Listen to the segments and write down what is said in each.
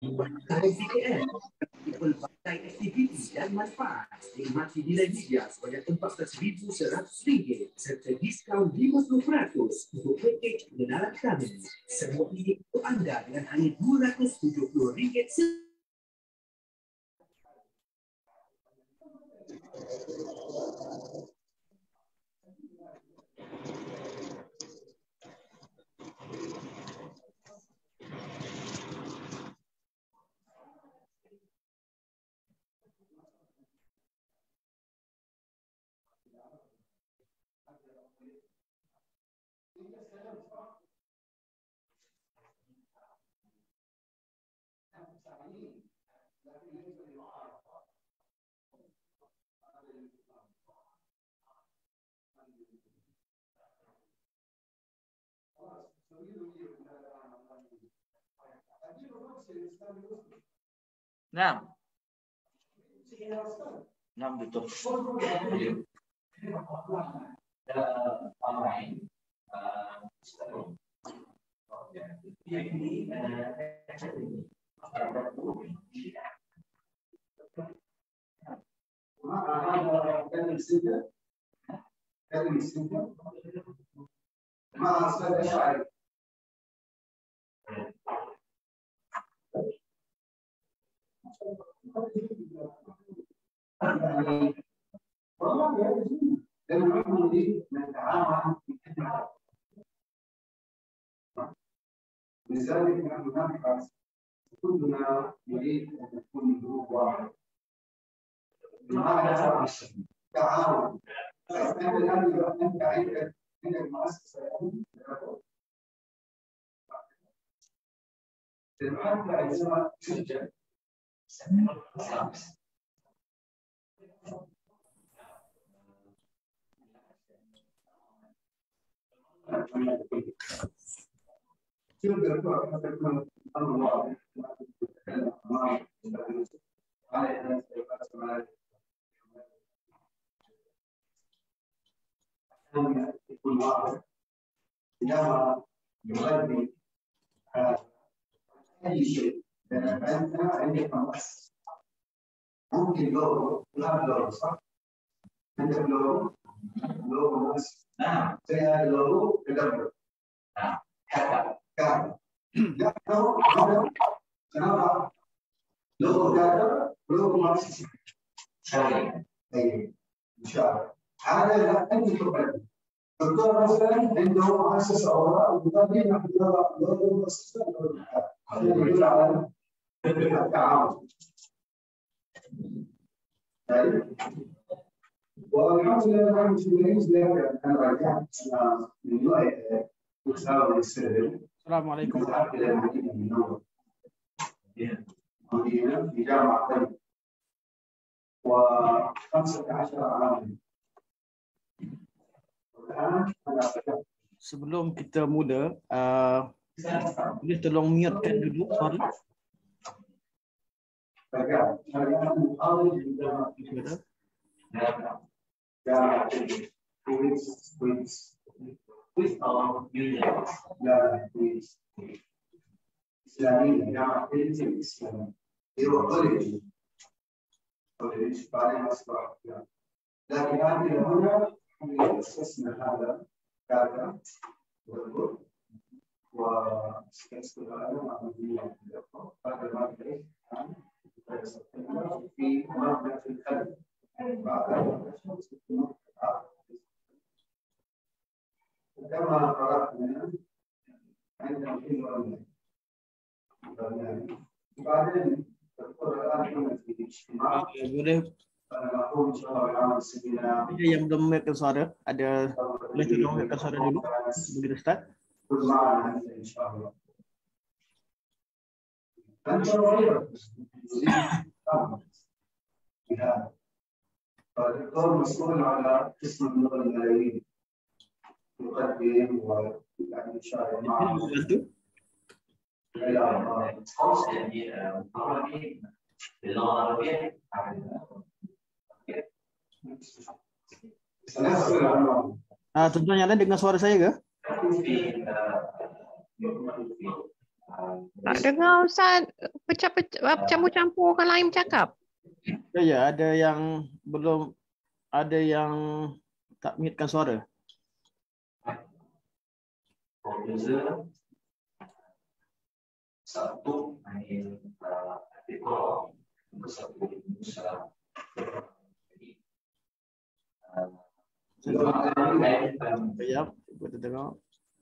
KFCKL, pelbagai aktiviti dan manfaat. Nikmati nilai hijau sebanyak RM14.100 serta diskaun 50% untuk package pengenalan kami. Semua ini untuk anda dengan hanya RM270. Nah, betul. لذلك نحن نبحث كلنا نريد ان نكون جروب واحد بمعنى تعاون. انت الان انت عندك مؤسسه الان عندما تسجل يكون واضح عندما يغذي اي شيء. انت عندك مؤسسه ممكن لوجو لا لوجو صح؟ عندك لوجو مؤسسه نعم زي هذا اللوجو تدبر نعم حتى كامل نحن سنضع لوجو كامل ولوجو مؤسسه شغالين اي ان شاء الله. هذا لا انت تقدم الدكتور مثلا عنده مؤسسه اوراق وبالتالي نحن نضع لوجو مؤسسه هذا يدل على التعاون. طيب والحمد لله نحن في الانجليزي انا رجعت من وقت وسام السر. السلام عليكم. ذهبت الى المدينه المنوره. مدينه في جامعه طيب و15 عاما. والان انا رجعت. Sebelum kita mula, boleh tolong mute-kan dulu suara. رجعت. انا محاضر في جامعه with our union. لا إسلامية جامعة الإسلامية. هو كوليدج بعدين أصبح لكن هنا أسسنا هذا كذا واستثمرنا مع مدينة هذا ما في منطقة الخلف. كما قرأنا عندنا في بعدين القرآن في الاجتماع نقوم إن شاء الله بعمل سيمينار. Yang belum mute suara, ada boleh tolong mute suara dulu begitu start. كل معنا إن شاء الله. أنت رأيك فالدكتور مسؤول على قسم اللغة الملايين يقدم ويعني إن شاء الله مع باللغة العربية. Tuan-tuan yang lain dengar suara saya ke? Tak dengar Ustaz, campur-campur orang lain bercakap. Ya, ada yang belum, ada yang tak mute-kan suara. Satu main Apple, satu Musa. Ya, kita tengok.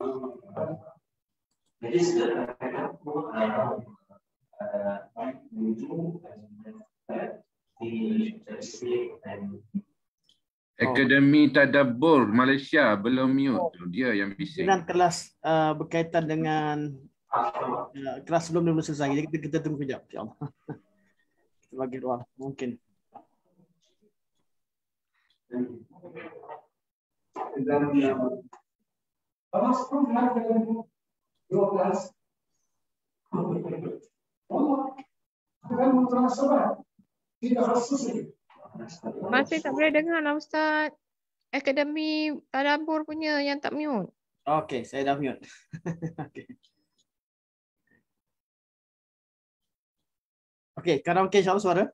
Jadi sebenarnya Akademi Tadabbur Malaysia belum mute. Dia yang bising. Dan kelas berkaitan dengan kelas sebelum dia selesai. Jadi kita tunggu kejap, insya-Allah. Kita bagi ruang mungkin. Masih tak boleh dengar lah Ustaz. Akademi Tadabbur punya yang tak mute. Okey, saya dah mute. Okey. Okey, sekarang okey insya-Allah suara?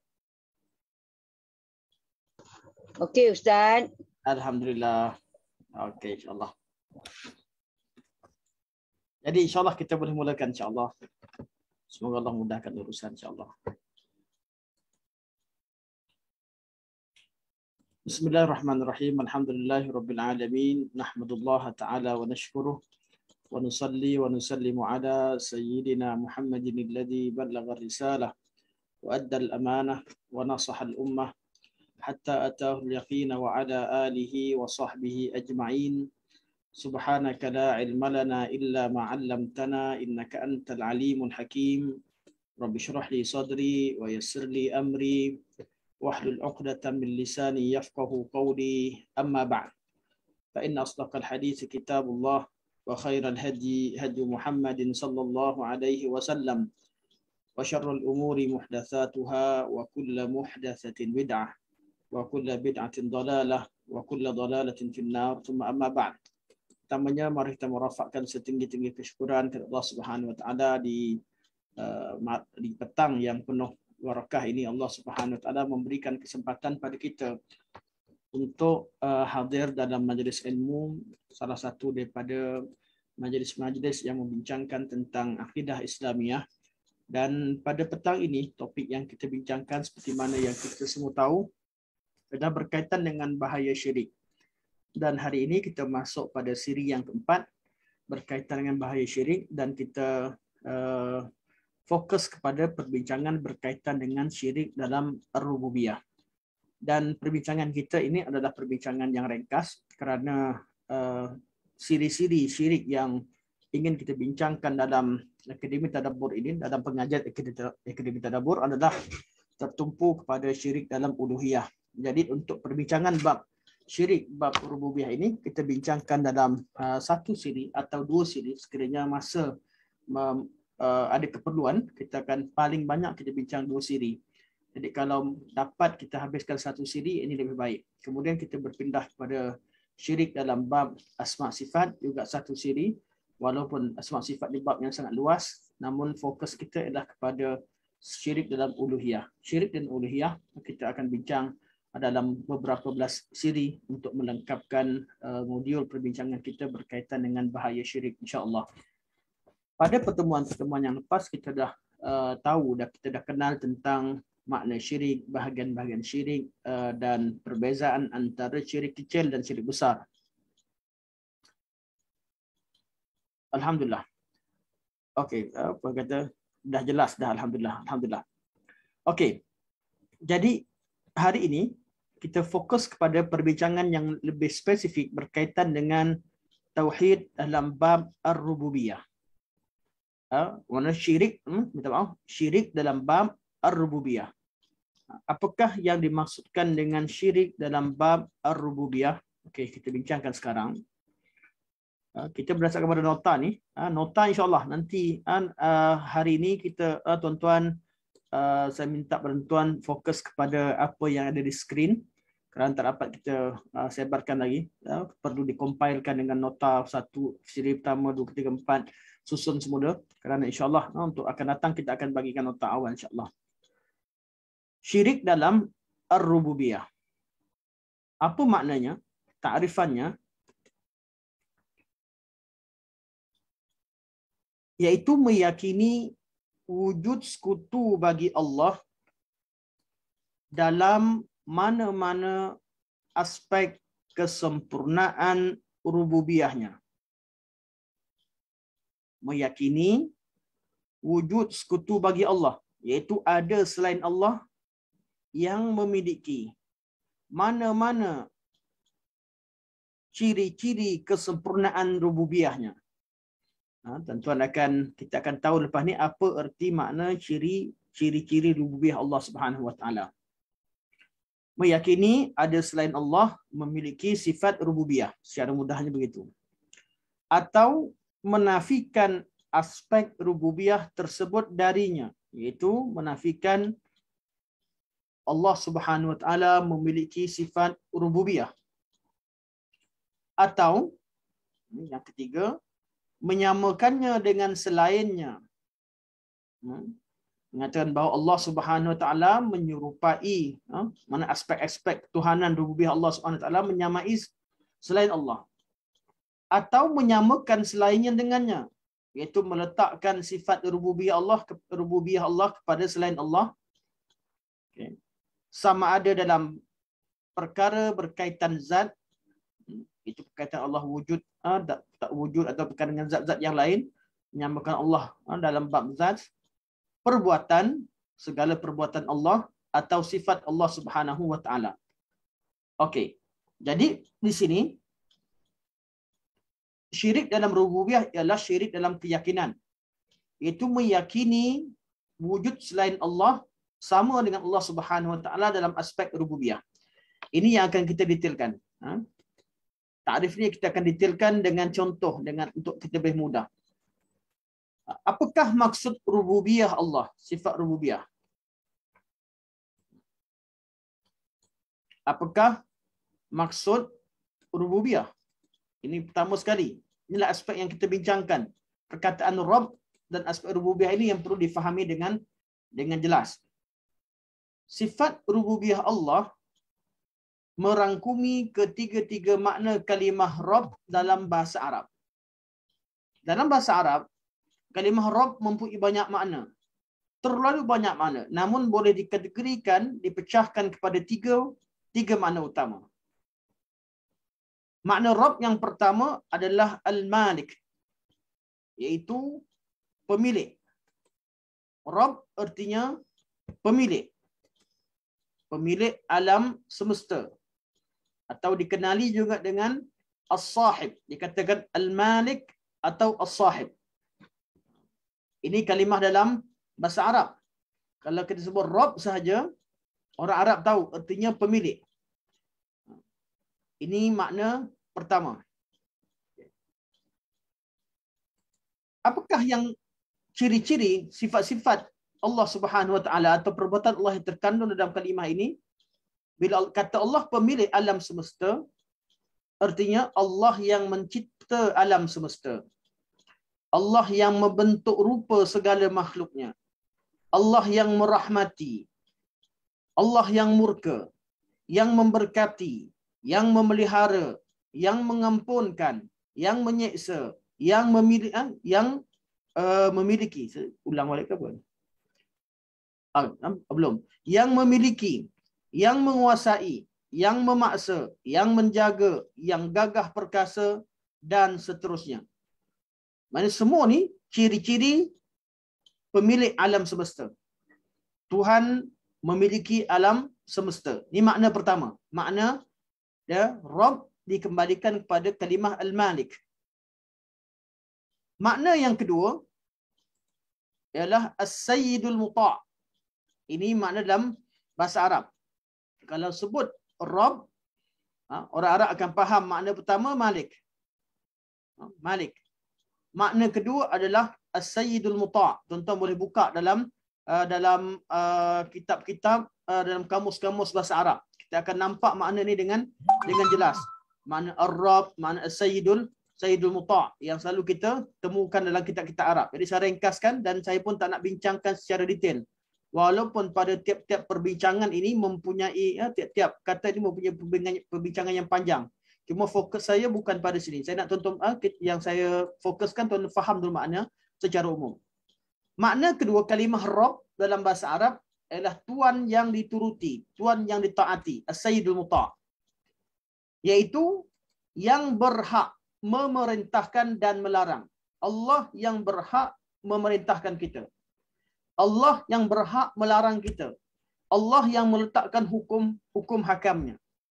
Okey Ustaz. Alhamdulillah. Okey, insya-Allah. Jadi insya-Allah kita boleh mulakan insya-Allah. Semoga Allah mudahkan urusan insya-Allah. Bismillahirrahmanirrahim. Alhamdulillahirabbil alamin. Nahmadullah ta'ala wa nashkuruh wa nusalli wa nusallimu ala sayyidina Muhammadin alladhi ballagha ar-risalah wa adda al-amanah wa nasaha al-ummah hatta ataahu al-yaqin wa ala alihi wa sahbihi ajma'in. Subhanaka la ilma lana illa ma 'allamtana innaka antal alimul hakim. Rabbi shrah li sadri wa yassir li amri واحلل عقدة من لساني يفقه قولي أما بعد فإن أصدق الحديث كتاب الله وخير الهدي هدي محمد صلى الله عليه وسلم وشر الأمور محدثاتها وكل محدثة بدعة وكل بدعة ضلالة وكل ضلالة في النار ثم أما بعد. Pertamanya mari kita merafakkan setinggi-tinggi kesyukuran kepada Allah Subhanahu wa taala di petang yang penuh barakah ini. Allah Subhanahu wa taala memberikan kesempatan pada kita untuk hadir dalam majlis ilmu, salah satu daripada majlis-majlis yang membincangkan tentang akidah Islamiah. Dan pada petang ini topik yang kita bincangkan seperti mana yang kita semua tahu adalah berkaitan dengan bahaya syirik. Dan hari ini kita masuk pada siri yang keempat berkaitan dengan bahaya syirik, dan kita fokus kepada perbincangan berkaitan dengan syirik dalam ar-rububiyah. Dan perbincangan kita ini adalah perbincangan yang ringkas kerana siri-siri syirik yang ingin kita bincangkan dalam Akademi Tadabbur ini, dalam pengajian Akademi Tadabbur adalah tertumpu kepada syirik dalam uluhiyah. Jadi untuk perbincangan bab syirik bab rububiyah ini kita bincangkan dalam satu siri atau dua siri sekiranya masa ada keperluan. Kita akan paling banyak kita bincang dua siri. Jadi kalau dapat kita habiskan satu siri, ini lebih baik. Kemudian kita berpindah kepada syirik dalam bab asma sifat, juga satu siri. Walaupun asma sifat di bab yang sangat luas, namun fokus kita adalah kepada syirik dalam uluhiyah. Syirik dan uluhiyah kita akan bincang dalam beberapa belas siri untuk melengkapkan modul perbincangan kita berkaitan dengan bahaya syirik, insya-Allah. Pada pertemuan-pertemuan yang lepas kita dah kita dah kenal tentang makna syirik, bahagian-bahagian syirik dan perbezaan antara syirik kecil dan syirik besar. Alhamdulillah. Okey, apa kata dah jelas dah, alhamdulillah. Alhamdulillah. Okey. Jadi hari ini kita fokus kepada perbincangan yang lebih spesifik berkaitan dengan tauhid dalam bab ar-rububiyah. Mana syirik, syirik dalam bab ar-rububiyah. Apakah yang dimaksudkan dengan syirik dalam bab ar-rububiyah? Okey, kita bincangkan sekarang. Kita berdasarkan pada nota ni. Nota insya-Allah nanti hari ini kita tuan-tuan, saya minta bantuan fokus kepada apa yang ada di skrin. Kerana tak dapat kita sebarkan lagi, perlu dikompilekan dengan nota 1, siri pertama, 2, 3, 4, susun semula. Kerana insyaAllah untuk akan datang kita akan bagikan nota awal insyaAllah. Syirik dalam ar-rububiyah. Apa maknanya? Ta'rifannya iaitu meyakini wujud sekutu bagi Allah dalam mana-mana aspek kesempurnaan rububiyahnya. Meyakini wujud sekutu bagi Allah, iaitu ada selain Allah yang memiliki mana-mana ciri-ciri kesempurnaan rububiyahnya. Tuan-tuan kita akan tahu lepas ni apa erti makna ciri-ciri rububiyah Allah Subhanahu Wa Taala. Meyakini ada selain Allah memiliki sifat rububiyah, secara mudahnya begitu. Atau menafikan aspek rububiyah tersebut darinya, iaitu menafikan Allah Subhanahu Wa Taala memiliki sifat rububiyah. Atau yang ketiga, menyamakannya dengan selainnya. Mengatakan bahawa Allah Subhanahu Wa Taala menyerupai mana aspek-aspek ketuhanan rububiyah Allah Subhanahu Wa Taala menyamai selain Allah. Atau menyamakan selainnya dengannya, iaitu meletakkan sifat rububiyah Allah kepada selain Allah. Okay. Sama ada dalam perkara berkaitan zat, itu berkaitan Allah wujud, tak wujud, atau berkaitan dengan zat-zat yang lain, menyamakan Allah dalam bab zat, perbuatan, segala perbuatan Allah, atau sifat Allah Subhanahu Wa Taala. Okey. Jadi di sini syirik dalam rububiyah ialah syirik dalam keyakinan, iaitu meyakini wujud selain Allah sama dengan Allah Subhanahu Wa Taala dalam aspek rububiyah. Ini yang akan kita detailkan. Takrif ni kita akan detailkan dengan contoh, untuk kita lebih mudah. Apakah maksud rububiyah Allah, sifat rububiyah? Apakah maksud rububiyah? Ini pertama sekali. Inilah aspek yang kita bincangkan. Perkataan Rabb dan aspek rububiyah ini yang perlu difahami dengan jelas. Sifat rububiyah Allah merangkumi ketiga-tiga makna kalimah Rabb dalam bahasa Arab. Dalam bahasa Arab, kalimah Rabb mempunyai banyak makna. Terlalu banyak makna. Namun boleh dikategorikan, dipecahkan kepada tiga makna utama. Makna Rabb yang pertama adalah Al-Malik, iaitu pemilik. Rabb artinya pemilik. Pemilik alam semesta. Atau dikenali juga dengan As-Sahib. Dikatakan Al-Malik atau As-Sahib. Ini kalimah dalam bahasa Arab. Kalau kita sebut Rabb sahaja, orang Arab tahu artinya pemilik. Ini makna pertama. Apakah yang ciri-ciri sifat-sifat Allah Subhanahu Wa Taala atau perbuatan Allah yang terkandung dalam kalimah ini? Bila kata Allah pemilik alam semesta, artinya Allah yang mencipta alam semesta. Allah yang membentuk rupa segala makhluknya. Allah yang merahmati. Allah yang murka. Yang memberkati. Yang memelihara. Yang mengampunkan. Yang menyeksa. Yang memiliki. Ulang balik ke apa? Belum. Yang memiliki. Yang menguasai, yang memaksa, yang menjaga, yang gagah perkasa, dan seterusnya. Maksudnya semua ni ciri-ciri pemilik alam semesta. Tuhan memiliki alam semesta. Ini makna pertama. Makna Rabb dikembalikan kepada kalimah Al-Malik. Makna yang kedua ialah As-Sayyidul Muta'. Ini makna dalam bahasa Arab. Kalau sebut Rabb, orang Arab akan faham makna pertama Malik. Malik. Makna kedua adalah As-Sayyidul Muta'. Tuan-tuan boleh buka dalam kitab-kitab, dalam kamus-kamus bahasa Arab. kita akan nampak makna ni dengan jelas. Makna Ar-Rabb, makna Sayyidul Muta' yang selalu kita temukan dalam kitab-kitab Arab. Jadi saya ringkaskan dan saya pun tak nak bincangkan secara detail. Walaupun pada tiap-tiap perbincangan ini mempunyai tiap-tiap kata ini mempunyai perbincangan yang panjang. Cuma fokus saya bukan pada sini. Saya nak tonton yang saya fokuskan tuan faham dulu makna secara umum. Makna kedua kalimah Rabb dalam bahasa Arab ialah tuan yang dituruti, tuan yang ditaati, As-Sayyidul Muta'. Iaitu yang berhak memerintahkan dan melarang. Allah yang berhak memerintahkan kita. Allah yang berhak melarang kita. Allah yang meletakkan hukum hakamnya.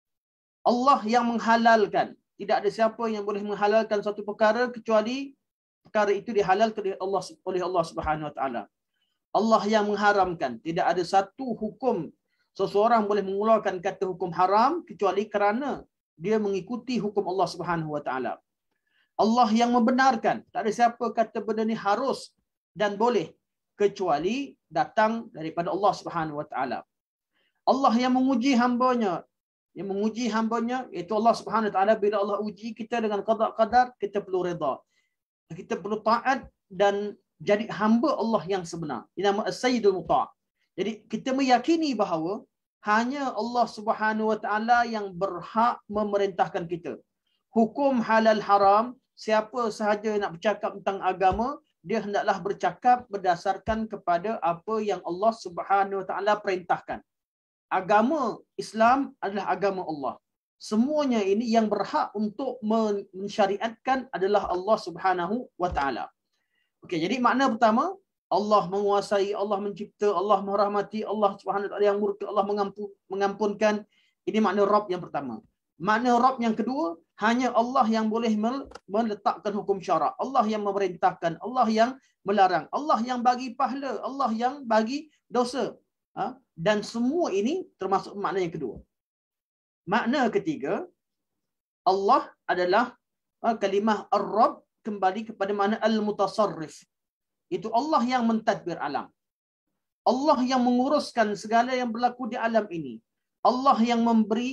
Allah yang menghalalkan. Tidak ada siapa yang boleh menghalalkan satu perkara kecuali perkara itu dihalalkan oleh Allah Subhanahu Wa Taala. Allah yang mengharamkan. Tidak ada satu hukum seseorang boleh mengeluarkan kata hukum haram kecuali kerana dia mengikuti hukum Allah Subhanahu Wa Taala. Allah yang membenarkan. Tak ada siapa kata benda ni harus dan boleh kecuali datang daripada Allah Subhanahu Wa Taala. Allah yang menguji hamba-Nya. Yang menguji hamba-Nya iaitu Allah Subhanahu Wa Taala. Bila Allah uji kita dengan qada qadar, kita perlu redha. Kita perlu taat dan jadi hamba Allah yang sebenar. Ini nama As-Sayyidul Muta'. Jadi kita meyakini bahawa hanya Allah Subhanahu Wa Taala yang berhak memerintahkan kita. Hukum halal haram, siapa sahaja nak bercakap tentang agama, dia hendaklah bercakap berdasarkan kepada apa yang Allah Subhanahu Wa Taala perintahkan. Agama Islam adalah agama Allah. Semuanya ini yang berhak untuk mensyariatkan adalah Allah Subhanahu Wa Taala. Okey, jadi makna pertama, Allah menguasai, Allah mencipta, Allah merahmati, Allah Subhanahu Wa Taala yang murka, Allah mengampunkan. Ini makna Rabb yang pertama. Makna Rabb yang kedua, hanya Allah yang boleh meletakkan hukum syarak. Allah yang memerintahkan, Allah yang melarang, Allah yang bagi pahala, Allah yang bagi dosa. Dan semua ini termasuk makna yang kedua. Makna ketiga, Allah adalah kalimah Ar-Rabb kembali kepada makna Al-Mutasarrif. Itu Allah yang mentadbir alam. Allah yang menguruskan segala yang berlaku di alam ini. Allah yang memberi,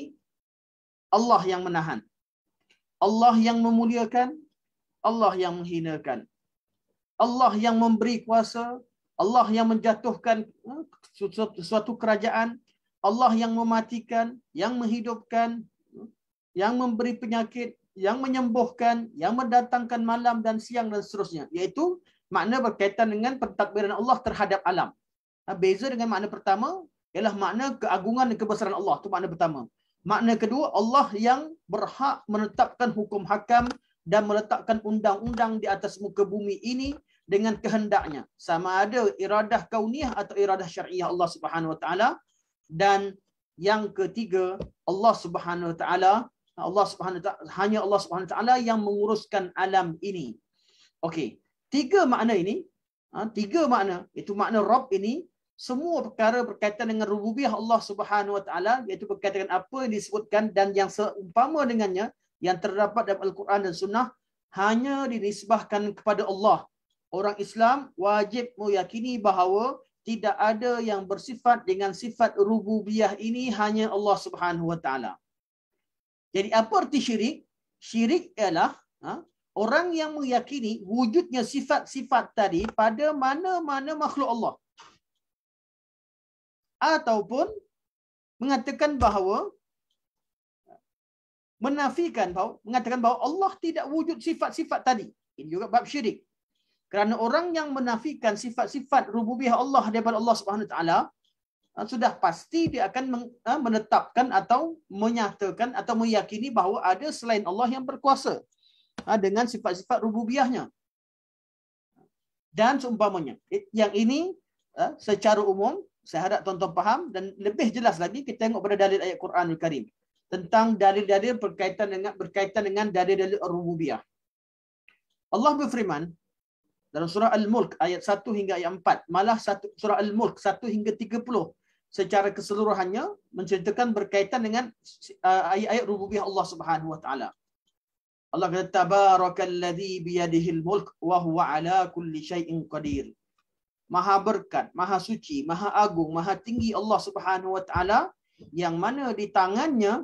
Allah yang menahan. Allah yang memuliakan, Allah yang menghinakan. Allah yang memberi kuasa, Allah yang menjatuhkan suatu kerajaan, Allah yang mematikan, yang menghidupkan, yang memberi penyakit, yang menyembuhkan, yang mendatangkan malam dan siang dan seterusnya. Iaitu makna berkaitan dengan pentadbiran Allah terhadap alam. Beza dengan makna pertama ialah makna keagungan dan kebesaran Allah. Itu makna pertama. Makna kedua, Allah yang berhak menetapkan hukum hakam dan meletakkan undang-undang di atas muka bumi ini dengan kehendaknya. Sama ada iradah kauniyah atau iradah syariah Allah Subhanahu Wa Taala. Dan yang ketiga, Allah Subhanahu Wa Taala, hanya Allah Subhanahu Wa Taala yang menguruskan alam ini. Okey, tiga makna ini, tiga makna, itu makna Rabb ini, semua perkara berkaitan dengan rububiyah Allah Subhanahu Wa Taala, iaitu berkaitan dengan apa yang disebutkan dan yang seumpama dengannya yang terdapat dalam Al-Quran dan Sunnah hanya dinisbahkan kepada Allah. Orang Islam wajib meyakini bahawa tidak ada yang bersifat dengan sifat rububiyah ini hanya Allah Subhanahu Wa Taala. Jadi apa arti syirik? Syirik ialah orang yang meyakini wujudnya sifat-sifat tadi pada mana-mana makhluk Allah. Ataupun mengatakan bahawa mengatakan bahawa Allah tidak wujud sifat-sifat tadi. Ini juga bab syirik. Kerana orang yang menafikan sifat-sifat rububiyah Allah daripada Allah Subhanahu Wa Taala, sudah pasti dia akan menetapkan atau menyatakan atau meyakini bahawa ada selain Allah yang berkuasa dengan sifat-sifat rububiyahnya. Dan seumpamanya. Yang ini secara umum, saya harap tuan-tuan faham, dan lebih jelas lagi kita tengok pada dalil ayat Quranul Karim tentang dalil-dalil berkaitan dengan dalil-dalil rububiyah. Allah berfirman dalam surah Al-Mulk ayat 1 hingga ayat 4, malah surah Al-Mulk 1 hingga 30 secara keseluruhannya menceritakan berkaitan dengan ayat-ayat rububiyah Allah Subhanahu Wa Taala. Allah kata tabarakalladzi biyadihil mulk wa huwa ala kulli syai'in qadir. Maha berkat, maha suci, maha agung, maha tinggi Allah Subhanahu Wa Taala yang mana di tangannya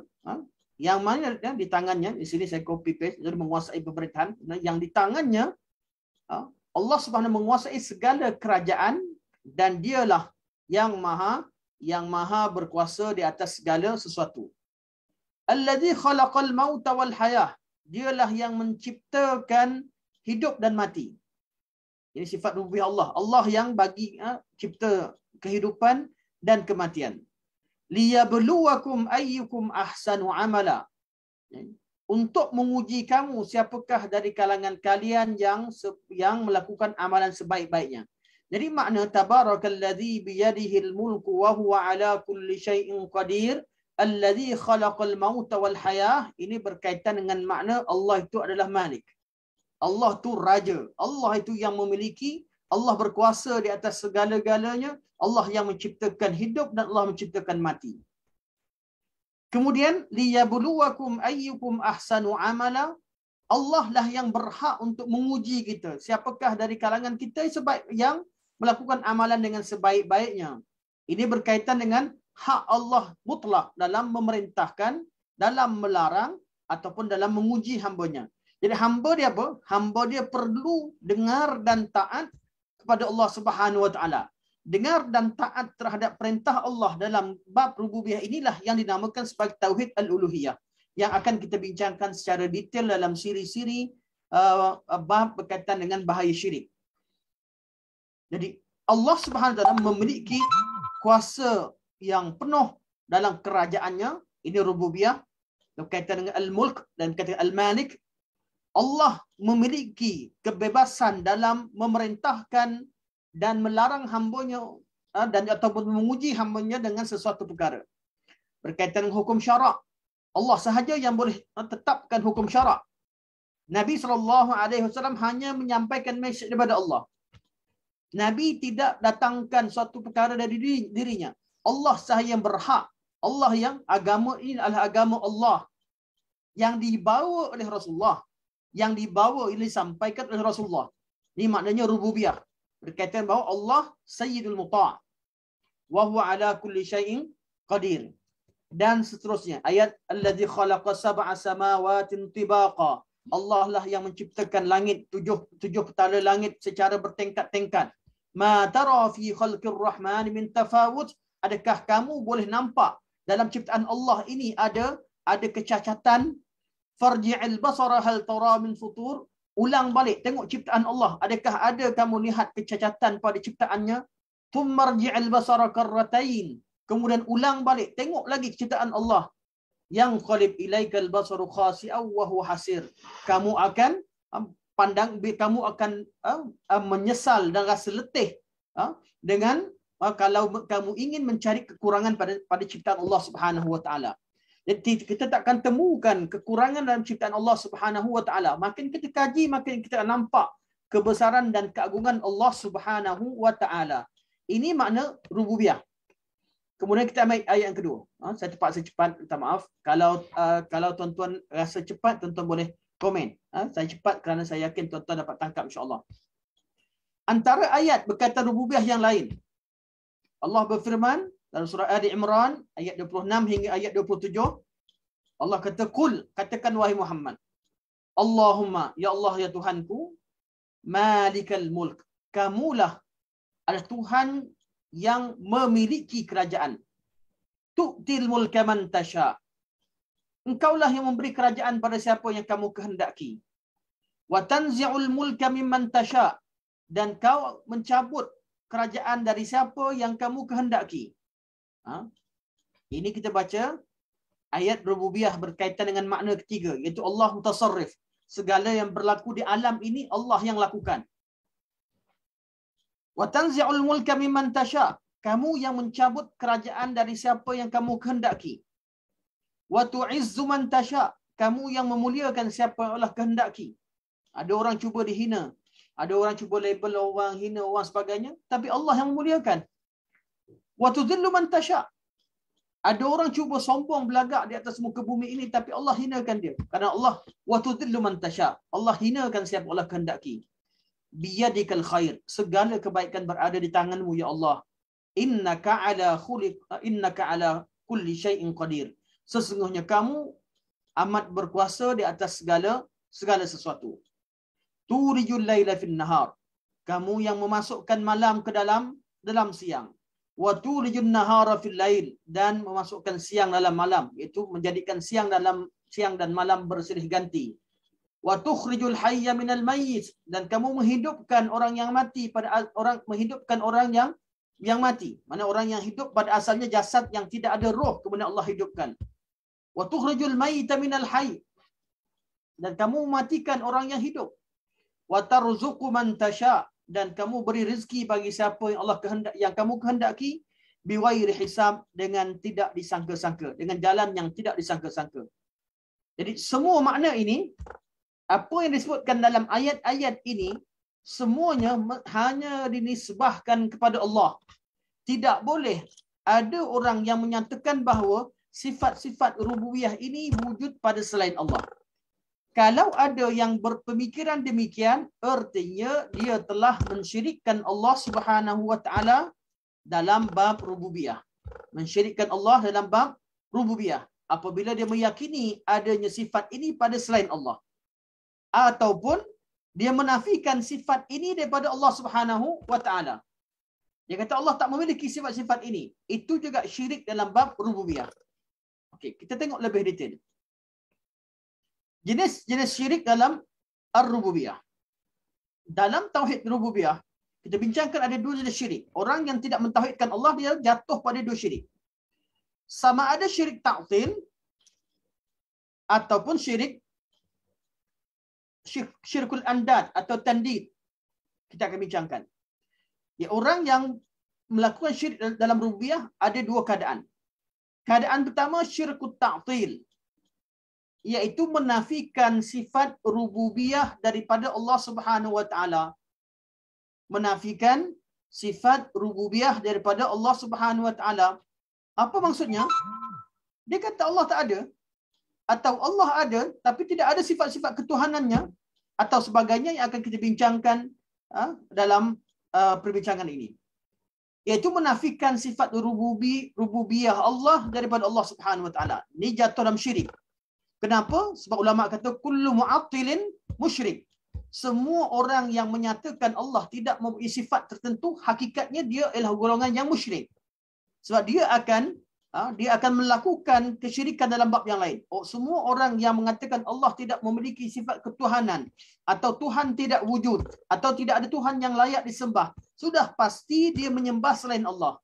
di tangannya, di sini saya copy paste, jadi menguasai pemerintahan, yang di tangannya Allah Subhanahu menguasai segala kerajaan dan dialah yang maha berkuasa di atas segala sesuatu. Allazi khalaqal mauta wal hayah, dialah yang menciptakan hidup dan mati. Ini sifat rububiyah Allah. Allah yang bagi cipta kehidupan dan kematian. Liyabluwakum ayyukum ahsanu amala. Untuk menguji kamu siapakah dari kalangan kalian yang melakukan amalan sebaik-baiknya. Jadi makna tabarakalladzi biyadihil mulku wa huwa ala kulli syai'in qadir alladzi khalaqal mauta wal hayah, ini berkaitan dengan makna Allah itu adalah Malik. Allah itu raja. Allah itu yang memiliki, Allah berkuasa di atas segala-galanya. Allah yang menciptakan hidup dan Allah menciptakan mati. Kemudian liyabluwakum ayyukum ahsanu amala, Allah lah yang berhak untuk menguji kita. Siapakah dari kalangan kita yang melakukan amalan dengan sebaik-baiknya. Ini berkaitan dengan hak Allah mutlak dalam memerintahkan, dalam melarang ataupun dalam menguji hambanya. Jadi hamba dia apa? Hamba dia perlu dengar dan taat kepada Allah Subhanahu wa taala. Dengar dan taat terhadap perintah Allah dalam bab rububiyah inilah yang dinamakan sebagai tauhid al-uluhiyah, yang akan kita bincangkan secara detail dalam siri-siri bab berkaitan dengan bahaya syirik. Jadi Allah Subhanahu wa taala memiliki kuasa yang penuh dalam kerajaannya. Ini rububiyah berkaitan dengan al-mulk dan berkaitan al-malik. Allah memiliki kebebasan dalam memerintahkan dan melarang hambanya dan ataupun menguji hambanya dengan sesuatu perkara. Berkaitan dengan hukum syarak, Allah sahaja yang boleh tetapkan hukum syarak. Nabi SAW hanya menyampaikan mesej daripada Allah. Nabi tidak datangkan suatu perkara dari dirinya. Allah sahaja yang berhak. Allah yang agama ini adalah agama Allah yang dibawa oleh Rasulullah. Yang dibawa ini disampaikan oleh Rasulullah. Ini maknanya rububiyah. Berkaitan bahawa Allah Sayyidul Muta' wa huwa ala kulli syai'in qadir. Dan seterusnya. Ayat allazi khalaqa sab'a samawatin tibaqa. Allah lah yang menciptakan langit, tujuh petala langit secara bertingkat-tingkat. Ma tara fi khalqir rahman min tafawut. Adakah kamu boleh nampak dalam ciptaan Allah ini ada kecacatan? Farji'il basara hal tara min futur. Ulang balik, tengok ciptaan Allah. Adakah ada kamu lihat kecacatan pada ciptaannya? Thummarji'il basara karratain. Kemudian ulang balik, tengok lagi ciptaan Allah. Yang qalib ilaikal basaru khasi'aw wa huwa hasir. Kamu akan pandang, kamu akan menyesal dan rasa letih dengan kalau kamu ingin mencari kekurangan pada ciptaan Allah Subhanahu wa taala. Jadi kita takkan temukan kekurangan dalam ciptaan Allah Subhanahu wa taala. Makin kita kaji, makin kita nampak kebesaran dan keagungan Allah Subhanahu wa taala. Ini makna rububiyah. Kemudian kita ambil ayat yang kedua. Saya terpaksa cepat, minta maaf. Kalau tuan-tuan rasa cepat, tuan-tuan boleh komen. Saya cepat kerana saya yakin tuan-tuan dapat tangkap insya-Allah. Antara ayat berkaitan rububiyah yang lain, Allah berfirman dalam surah Ali Imran ayat 26 hingga ayat 27, Allah kata, "Qul," katakan wahai Muhammad, Allahumma, ya Allah ya Tuhanku, Malikal Mulk, kamulah adalah Tuhan yang memiliki kerajaan. Tu'til mulka man tasha. Engkaulah yang memberi kerajaan pada siapa yang kamu kehendaki. Wa tanzi'ul mulka mimman tasha. Dan kau mencabut kerajaan dari siapa yang kamu kehendaki. Ini kita baca ayat rububiyah berkaitan dengan makna ketiga, iaitu Allah mutasarrif. Segala yang berlaku di alam ini Allah yang lakukan. Wa tanzi'ul mulka mimman tasha. Kamu yang mencabut kerajaan dari siapa yang kamu kehendaki. Wa tu'izzu man tasha. Kamu yang memuliakan siapa yang Allah kehendaki. Ada orang cuba dihina, ada orang cuba label orang, hina orang sebagainya, tapi Allah yang memuliakan. Wa tudhillu man tasha. Ada orang cuba sombong belagak di atas muka bumi ini, tapi Allah hinakan dia. Karena Allah wa tudhillu man tasha. Allah hinakan siapa Allah kehendaki. Biyadikal khair. Segala kebaikan berada di tanganmu ya Allah. Innaka ala kulli syai'in qadir. Sesungguhnya kamu amat berkuasa di atas segala sesuatu. Turijul laila fin nahar. Kamu yang memasukkan malam ke dalam siang. Wa turijun nahara fil lail, dan memasukkan siang dalam malam, iaitu menjadikan siang dan malam bersilih ganti. Wa tukhrijul hayya minal mayyit, dan kamu menghidupkan orang yang mati menghidupkan orang yang mati. Mana orang yang hidup pada asalnya jasad yang tidak ada roh, kemudian Allah hidupkan. Wa tukhrijul mayyita minal hayy, dan kamu mematikan orang yang hidup. Wa tarzuqu man tasha, dan kamu beri rezeki bagi siapa yang kamu kehendaki, biwairi hisab, dengan tidak disangka-sangka, dengan jalan yang tidak disangka-sangka. Jadi semua makna ini, apa yang disebutkan dalam ayat-ayat ini, semuanya hanya dinisbahkan kepada Allah. Tidak boleh ada orang yang menyatakan bahawa sifat-sifat rububiyah ini wujud pada selain Allah. Kalau ada yang berpemikiran demikian, artinya dia telah mensyirikkan Allah Subhanahu wa taala dalam bab rububiyah. Mensyirikkan Allah dalam bab rububiyah apabila dia meyakini adanya sifat ini pada selain Allah, ataupun dia menafikan sifat ini daripada Allah Subhanahu wa taala. Dia kata Allah tak memiliki sifat-sifat ini. Itu juga syirik dalam bab rububiyah. Okey, kita tengok lebih detail. Jenis syirik dalam ar-rububiyah. Dalam tauhid rububiyah, kita bincangkan ada dua jenis syirik. Orang yang tidak mentauhidkan Allah, dia jatuh pada dua syirik. Sama ada syirik ta'til ataupun syirkul andad atau tandid. Kita akan bincangkan. Ya, orang yang melakukan syirik dalam rububiyah ada dua keadaan. Keadaan pertama syirkul ta'til, iaitu menafikan sifat rububiyah daripada Allah Subhanahu wa taala. Menafikan sifat rububiyah daripada Allah Subhanahu wa taala. Apa maksudnya? Dia kata Allah tak ada, atau Allah ada tapi tidak ada sifat-sifat ketuhanannya, atau sebagainya yang akan kita bincangkan dalam perbincangan ini. Iaitu menafikan sifat rububiyah Allah daripada Allah Subhanahu wa taala. Ini jatuh dalam syirik. Kenapa? Sebab ulama kata kullu mu'attilin musyrik. Semua orang yang menyatakan Allah tidak mempunyai sifat tertentu, hakikatnya dia ialah golongan yang musyrik. Sebab dia akan melakukan kesyirikan dalam bab yang lain. Semua orang yang mengatakan Allah tidak memiliki sifat ketuhanan, atau Tuhan tidak wujud, atau tidak ada Tuhan yang layak disembah, sudah pasti dia menyembah selain Allah.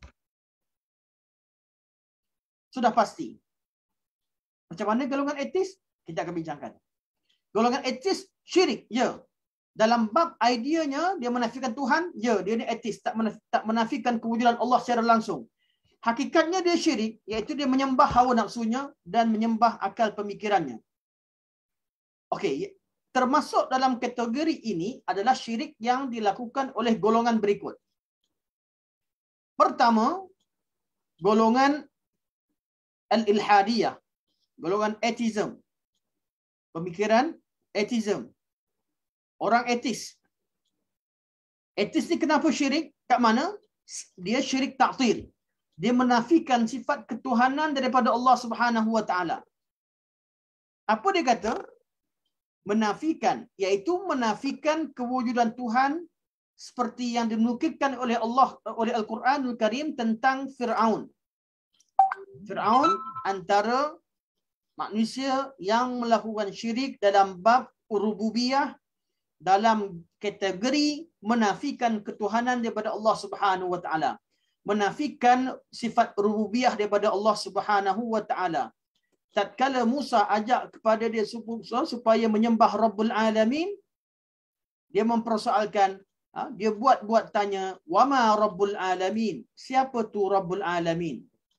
Sudah pasti. Macam mana golongan etis? Kita akan bincangkan. Golongan etis syirik, ya. Dalam bab ideanya dia menafikan Tuhan, ya, dia ni etis, tak menafikan kewujudan Allah secara langsung. Hakikatnya dia syirik, iaitu dia menyembah hawa nafsunya dan menyembah akal pemikirannya. Okey, termasuk dalam kategori ini adalah syirik yang dilakukan oleh golongan berikut. Pertama, golongan al-ilhadiyah, golongan atheism. Pemikiran atheism. Orang etis. Etis ni kenapa syirik? Kat mana? Dia syirik ta'til. Dia menafikan sifat ketuhanan daripada Allah Subhanahu wa taala. Apa dia kata? Menafikan, iaitu menafikan kewujudan Tuhan seperti yang dinukilkan oleh Allah, oleh Al-Quranul Karim tentang Fir'aun. Fir'aun antara manusia yang melakukan syirik dalam bab rububiyah, dalam kategori menafikan ketuhanan daripada Allah Subhanahu wa taala. Menafikan sifat rububiyah daripada Allah Subhanahu wa taala. Tatkala Musa ajak kepada dia supaya menyembah Rabbul Alamin, dia mempersoalkan, dia buat tanya, wama Rabbul Alamin? Siapa tu Rabbul Alamin?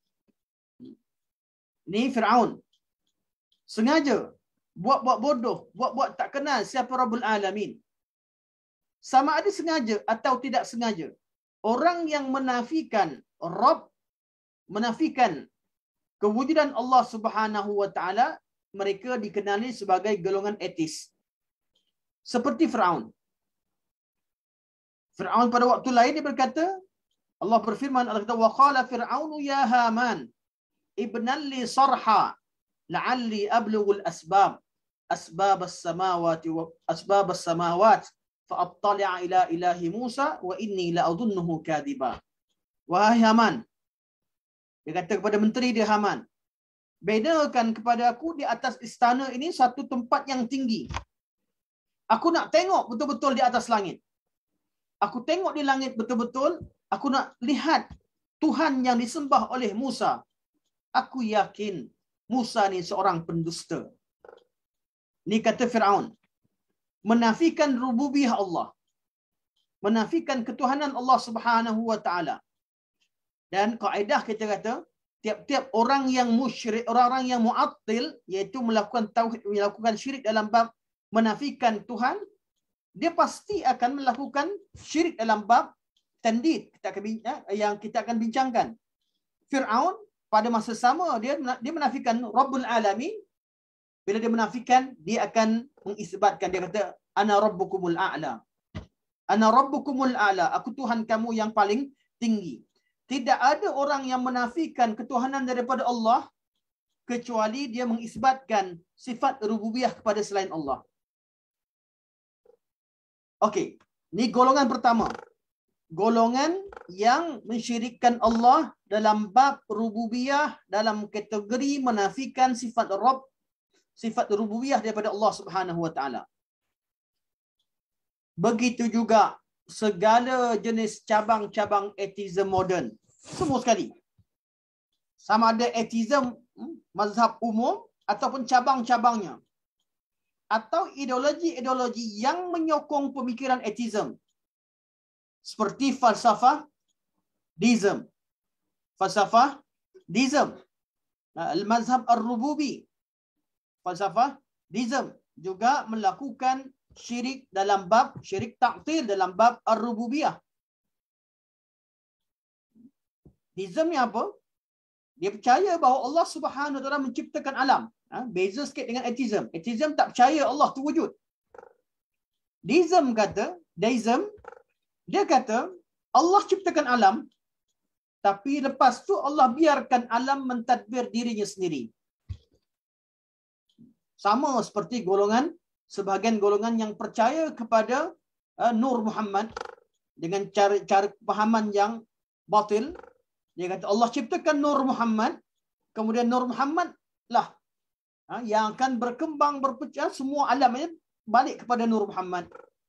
Ni Fir'aun. Sengaja buat bodoh, buat tak kenal siapa Rabbul Alamin. Sama ada sengaja atau tidak sengaja, orang yang menafikan Rabb, menafikan kewujudan Allah Subhanahu wa taala, mereka dikenali sebagai golongan etis. Seperti Fir'aun. Fir'aun pada waktu lain dia berkata, Allah berfirman, Allah kata, wa qala fir'aunu ya Haman ibnan li sarha la'alli ablughul asbab as-samawati wa asbab as-samawat fa attali'a ila ilahi Musa wa inni la adhunnuhu kadhiba. Wahai Haman, dia kata kepada menteri dia, Haman, bedakan kepada aku di atas istana ini satu tempat yang tinggi. Aku nak tengok betul-betul di atas langit. Aku tengok di langit betul-betul. Aku nak lihat Tuhan yang disembah oleh Musa. Aku yakin Musa ni seorang pendusta. Ni kata Fir'aun. Menafikan rububiyah Allah. Menafikan ketuhanan Allah Subhanahu wa ta'ala. Dan kaedah kita kata, tiap-tiap orang yang musyrik, orang-orang yang mu'attil, iaitu melakukan tauhid, melakukan syirik dalam bab menafikan Tuhan, dia pasti akan melakukan syirik dalam bab tandid yang kita akan bincangkan. Fir'aun pada masa sama dia menafikan Rabbul Alamin. Bila dia menafikan, dia akan mengisbatkan, dia kata ana rabbukumul a'la. Ana rabbukumul a'la, aku Tuhan kamu yang paling tinggi. Tidak ada orang yang menafikan ketuhanan daripada Allah kecuali dia mengisbatkan sifat rububiyah kepada selain Allah. Okey, ni golongan pertama. Golongan yang mensyirikkan Allah dalam bab rububiyah, dalam kategori menafikan sifat Rabb, sifat rububiyah daripada Allah Subhanahu wa taala. Begitu juga segala jenis cabang-cabang atheism moden. Semua sekali. Sama ada atheism mazhab umum ataupun cabang-cabangnya. Atau ideologi-ideologi yang menyokong pemikiran atheism. Seperti falsafah deism. Falsafah deism. Al-mazhab ar-rububi. Falsafah deism juga melakukan syirik dalam bab syirik ta'til dalam bab ar-rububiyah. Deism ni apa? Dia percaya bahawa Allah Subhanahu wa taala menciptakan alam. Beza sikit dengan atheism. Atheism tak percaya Allah tu wujud. Deism dia kata Allah ciptakan alam, tapi lepas tu Allah biarkan alam mentadbir dirinya sendiri. Sama seperti sebahagian golongan yang percaya kepada Nur Muhammad dengan cara pemahaman yang batil. Dia kata Allah ciptakan Nur Muhammad, kemudian Nur Muhammad lah yang akan berkembang, berpecah, semua alam ini balik kepada Nur Muhammad.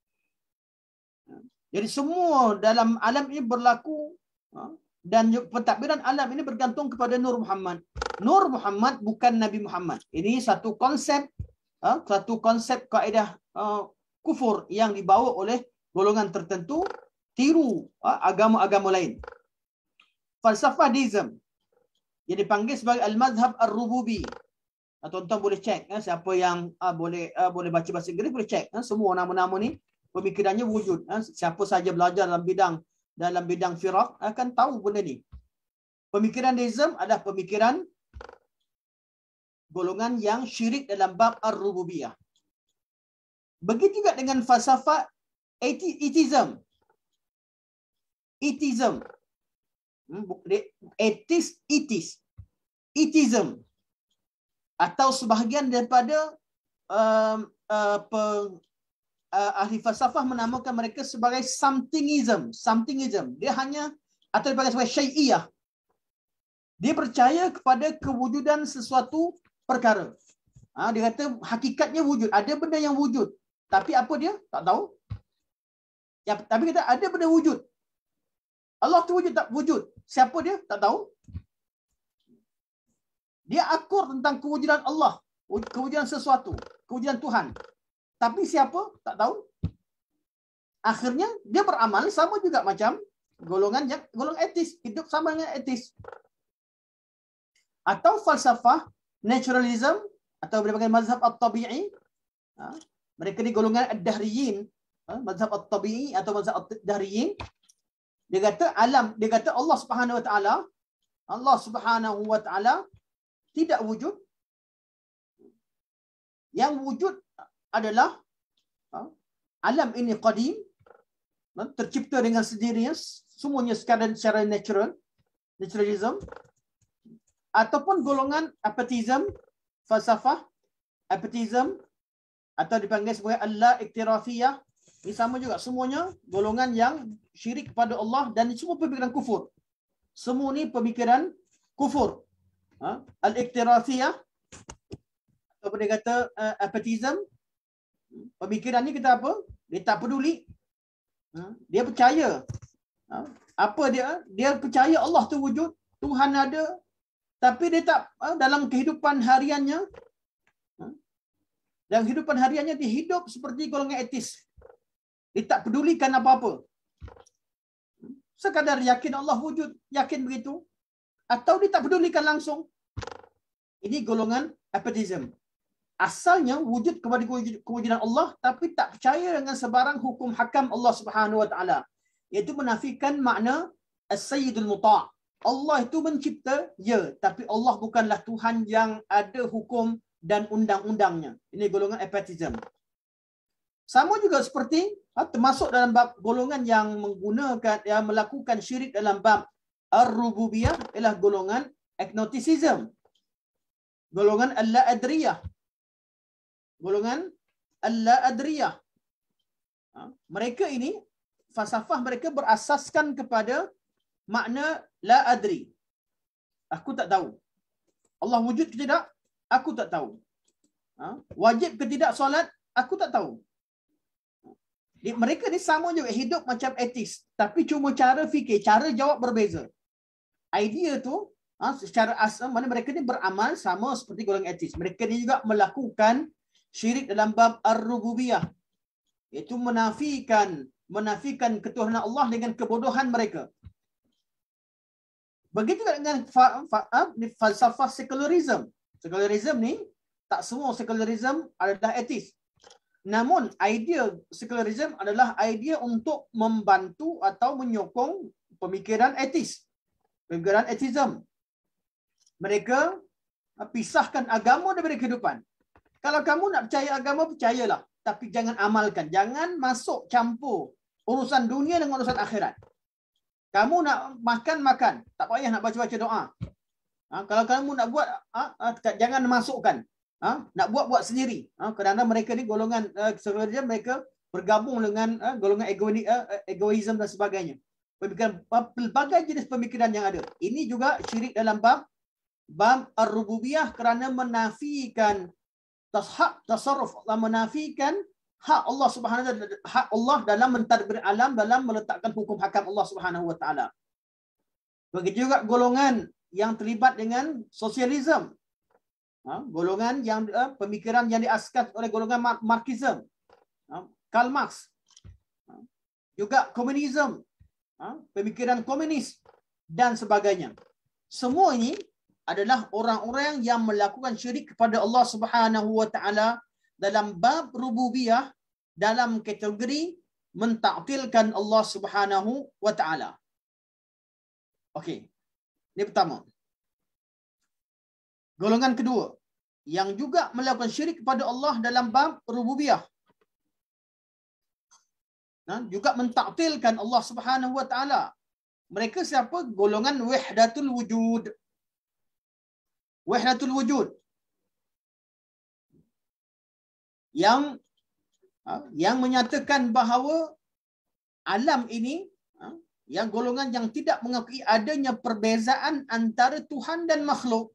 Jadi semua dalam alam ini berlaku dan pentadbiran alam ini bergantung kepada Nur Muhammad. Nur Muhammad bukan Nabi Muhammad. Ini satu konsep kaedah kufur yang dibawa oleh golongan tertentu, tiru agama-agama lain. Falsafah deism yang dipanggil sebagai al-mazhab ar-rububi. Tuan-tuan boleh cek, siapa yang boleh baca bahasa Inggeris boleh cek. Semua nama-nama ni pemikirannya wujud. Siapa saja belajar dalam bidang firaq akan tahu benda ni. Pemikiran deism adalah pemikiran golongan yang syirik dalam bab ar-rububiyah. Begitu juga dengan falsafah atheism. Atheism. Atau sebahagian daripada ahli falsafah menamakan mereka sebagai somethingism. Dia hanya atau dipanggil sebagai syai'iyah. Dia percaya kepada kewujudan sesuatu perkara. Dia kata hakikatnya wujud. Ada benda yang wujud. Tapi apa dia? Tak tahu. Tapi kata ada benda wujud. Allah tu wujud tak wujud. Siapa dia? Tak tahu. Dia akur tentang kewujudan Allah. Kewujudan sesuatu. Kewujudan Tuhan. Tapi siapa? Tak tahu. Akhirnya dia beramal sama juga macam golongan etis. Hidup sama dengan etis. Atau falsafah naturalism atau berbagai mazhab at-tabi'i. Mereka ni golongan ad-dahriyin. Mazhab at-tabi'i atau mazhab ad-dahriyin. Dia kata Allah Subhanahu wa ta'ala tidak wujud. Yang wujud adalah alam ini qadim, tercipta dengan sendirinya, semuanya secara naturalism. ataupun golongan apatism, falsafah apatism, atau dipanggil sebagai al-iktirafiyah. Ini sama juga, semuanya golongan yang syirik kepada Allah dan semua pemikiran kufur. Semua ni pemikiran kufur. Al-iktirafiyah atau dia kata apatism, pemikiran ni kita apa? Dia tak peduli. Dia percaya. Apa dia? Dia percaya Allah tu wujud, Tuhan ada, tapi dia tak dalam kehidupan hariannya. Dalam kehidupan hariannya dia hidup seperti golongan etis. Dia tak pedulikan apa-apa. Sekadar yakin Allah wujud, yakin begitu. Atau dia tak pedulikan langsung. Ini golongan apatism. Asalnya wujud kepada kewujudan Allah, tapi tak percaya dengan sebarang hukum hakam Allah Subhanahu Wa Taala. Iaitu menafikan makna as-sayyidul muta'. Allah itu mencipta, ya, tapi Allah bukanlah Tuhan yang ada hukum dan undang-undangnya. Ini golongan apatism. Sama juga seperti termasuk dalam bab golongan yang menggunakan, yang melakukan syirik dalam bab ar-rububiyah ialah golongan agnosticism. Golongan al-la-adriyah. Golongan al-la-adriyah. Mereka ini, falsafah mereka berasaskan kepada makna la adri. Aku tak tahu. Allah wujud ke tidak? Aku tak tahu. Wajib ke tidak solat? Aku tak tahu. Mereka ni sama juga, hidup macam etis. Tapi cuma cara fikir, cara jawab berbeza. Idea tu, secara asal, mana mereka ni beramal sama seperti golongan etis. Mereka ni juga melakukan syirik dalam bab ar-rububiyah. Iaitu menafikan ketuhanan Allah dengan kebodohan mereka. Begitu juga dengan falsafah sekularisme. Sekularisme ni, tak semua sekularisme adalah etis. Namun, idea sekularisme adalah idea untuk membantu atau menyokong pemikiran etis. Pemikiran etism. Mereka pisahkan agama daripada kehidupan. Kalau kamu nak percaya agama, percayalah. Tapi jangan amalkan. Jangan masuk campur urusan dunia dengan urusan akhirat. Kamu nak makan. Tak payah nak baca-baca doa. Kalau kamu nak buat, jangan masukkan. Nak buat sendiri. Kerana mereka ni golongan sekularisme, mereka bergabung dengan golongan egoisme dan sebagainya. Pemikiran, pelbagai jenis pemikiran yang ada. Ini juga syirik dalam bab ar-rububiyah kerana menafikan hak tasarruf, menafikan hak Allah Subhanahu wa taala, hak Allah dalam mentadbir alam, dalam meletakkan hukum hakam Allah Subhanahu wa taala. Begitu juga golongan yang terlibat dengan sosialisme. Golongan yang pemikiran yang diasaskan oleh golongan Marxism, Karl Marx. Juga komunisme, pemikiran komunis dan sebagainya. Semua ini adalah orang-orang yang melakukan syirik kepada Allah Subhanahu wa taala dalam bab rububiyah, dalam kategori mentaktilkan Allah Subhanahu wa taala. Okey. Ini pertama. Golongan kedua yang juga melakukan syirik kepada Allah dalam bab rububiyah. Juga mentaktilkan Allah Subhanahu wa taala. Mereka siapa? Golongan wahdatul wujud. Wahdatul wujud. Yang menyatakan bahawa alam ini, yang golongan yang tidak mengakui adanya perbezaan antara Tuhan dan makhluk.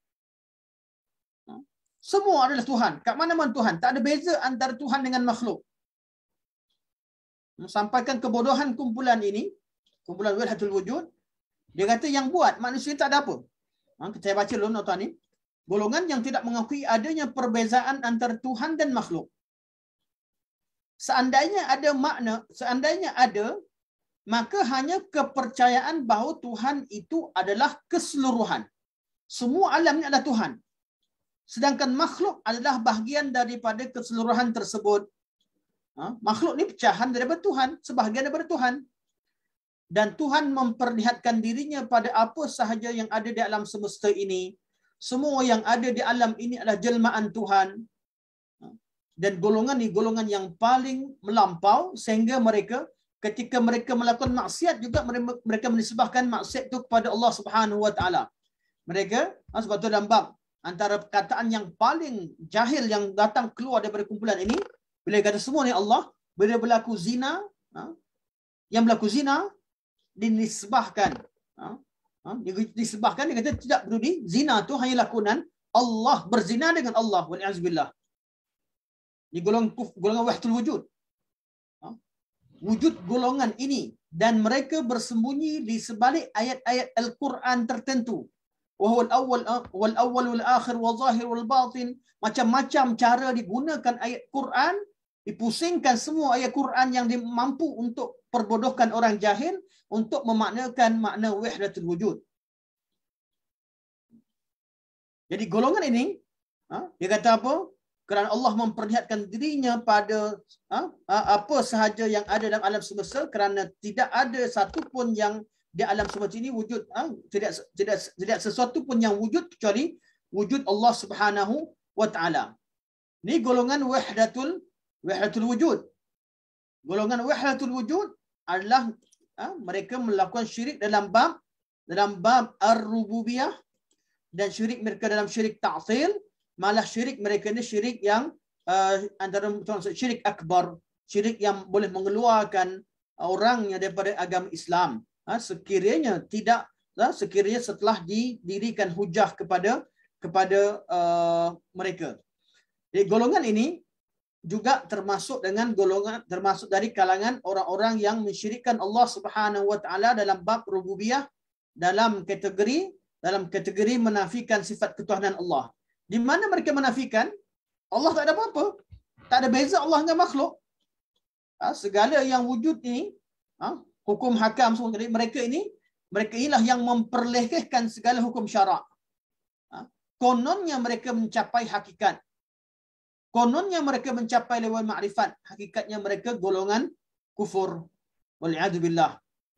Semua adalah Tuhan. Kat mana-mana Tuhan. Tak ada beza antara Tuhan dengan makhluk. Sampaikan kebodohan kumpulan ini, kumpulan wahdatul wujud, dia kata yang buat manusia tak ada apa. Saya baca dulu nota ni. Golongan yang tidak mengakui adanya perbezaan antara Tuhan dan makhluk. Seandainya ada, maka hanya kepercayaan bahawa Tuhan itu adalah keseluruhan. Semua alam ini adalah Tuhan. Sedangkan makhluk adalah bahagian daripada keseluruhan tersebut. Makhluk ni pecahan daripada Tuhan, sebahagian daripada Tuhan. Dan Tuhan memperlihatkan dirinya pada apa sahaja yang ada di alam semesta ini. Semua yang ada di alam ini adalah jelmaan Tuhan. Dan golongan ni golongan yang paling melampau, sehingga mereka ketika mereka melakukan maksiat juga mereka menisbahkan maksiat itu kepada Allah Subhanahu wa taala. Mereka Sebab tu dalam bab antara perkataan yang paling jahil yang datang keluar daripada kumpulan ini, bila kata semua ni Allah, bila berlaku zina, yang berlaku zina dinisbahkan, disebahkan, dia kata tidak peduli, zina tu hanya lakonan Allah, berzina dengan Allah, wali'azubillah. Ini golongan wahdatul wujud. Wujud golongan ini, dan mereka bersembunyi di sebalik ayat-ayat Al-Quran tertentu. Wal awwal wal akhir wal zahir wal batin. Macam-macam cara digunakan ayat Quran, dipusingkan semua ayat Quran yang mampu untuk perbodohkan orang jahil untuk memaknakan makna wahdatul wujud. Jadi golongan ini, dia kata apa? Kerana Allah memperlihatkan dirinya pada apa sahaja yang ada dalam alam semesta, kerana tidak ada satu pun yang di alam semesta ini wujud, tidak sesuatu pun yang wujud kecuali wujud Allah Subhanahu wa taala. Ini golongan wahdatul wujud. Golongan wahdatul wujud adalah mereka melakukan syirik dalam bab ar-rububiyah, dan syirik mereka dalam syirik ta'til. Malah syirik mereka ni syirik yang antara syirik akbar, syirik yang boleh mengeluarkan orangnya daripada agama Islam. Sekiranya setelah didirikan hujah kepada mereka. Jadi golongan ini juga termasuk dari kalangan orang-orang yang mensyirikkan Allah Subhanahu wa taala dalam bab rububiyah, dalam kategori menafikan sifat ketuhanan Allah. Di mana mereka menafikan Allah tak ada apa-apa, tak ada beza Allah dengan makhluk. Segala yang wujud ini, hukum hakam semua, jadi mereka inilah yang memperlekehkan segala hukum syarak. Kononnya mereka mencapai hakikat. Kononnya mereka mencapai level makrifat. Hakikatnya mereka golongan kufur. Wal'iyadzubillah.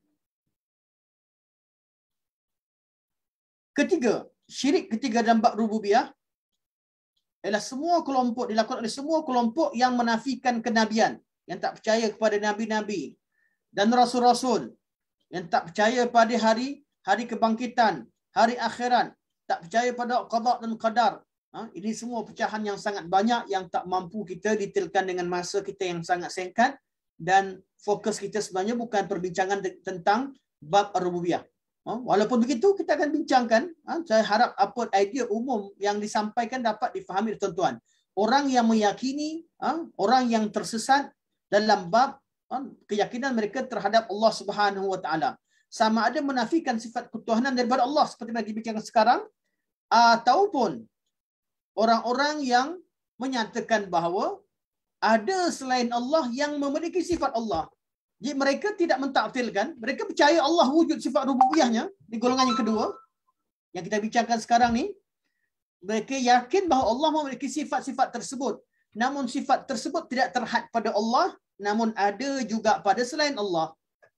Syirik ketiga dalam bab rububiyah ialah semua kelompok, dilakukan oleh semua kelompok yang menafikan kenabian, yang tak percaya kepada nabi-nabi dan rasul-rasul, yang tak percaya pada hari kebangkitan, hari akhirat, tak percaya pada qada dan qadar. Ini semua pecahan yang sangat banyak yang tak mampu kita detailkan dengan masa kita yang sangat singkat, dan fokus kita sebenarnya bukan perbincangan tentang bab rububiyah. Walaupun begitu, kita akan bincangkan. Saya harap apa idea umum yang disampaikan dapat difahami tuan-tuan. Orang yang meyakini, orang yang tersesat dalam bab keyakinan mereka terhadap Allah Subhanahu wa taala, sama ada menafikan sifat ketuhanan daripada Allah seperti yang dibincangkan sekarang, ataupun orang-orang yang menyatakan bahawa ada selain Allah yang memiliki sifat Allah. Jadi mereka tidak mentaktilkan, mereka percaya Allah wujud sifat rububiyahnya. Di golongan yang kedua yang kita bincangkan sekarang ni, mereka yakin bahawa Allah memiliki sifat-sifat tersebut, namun sifat tersebut tidak terhad pada Allah, namun ada juga pada selain Allah.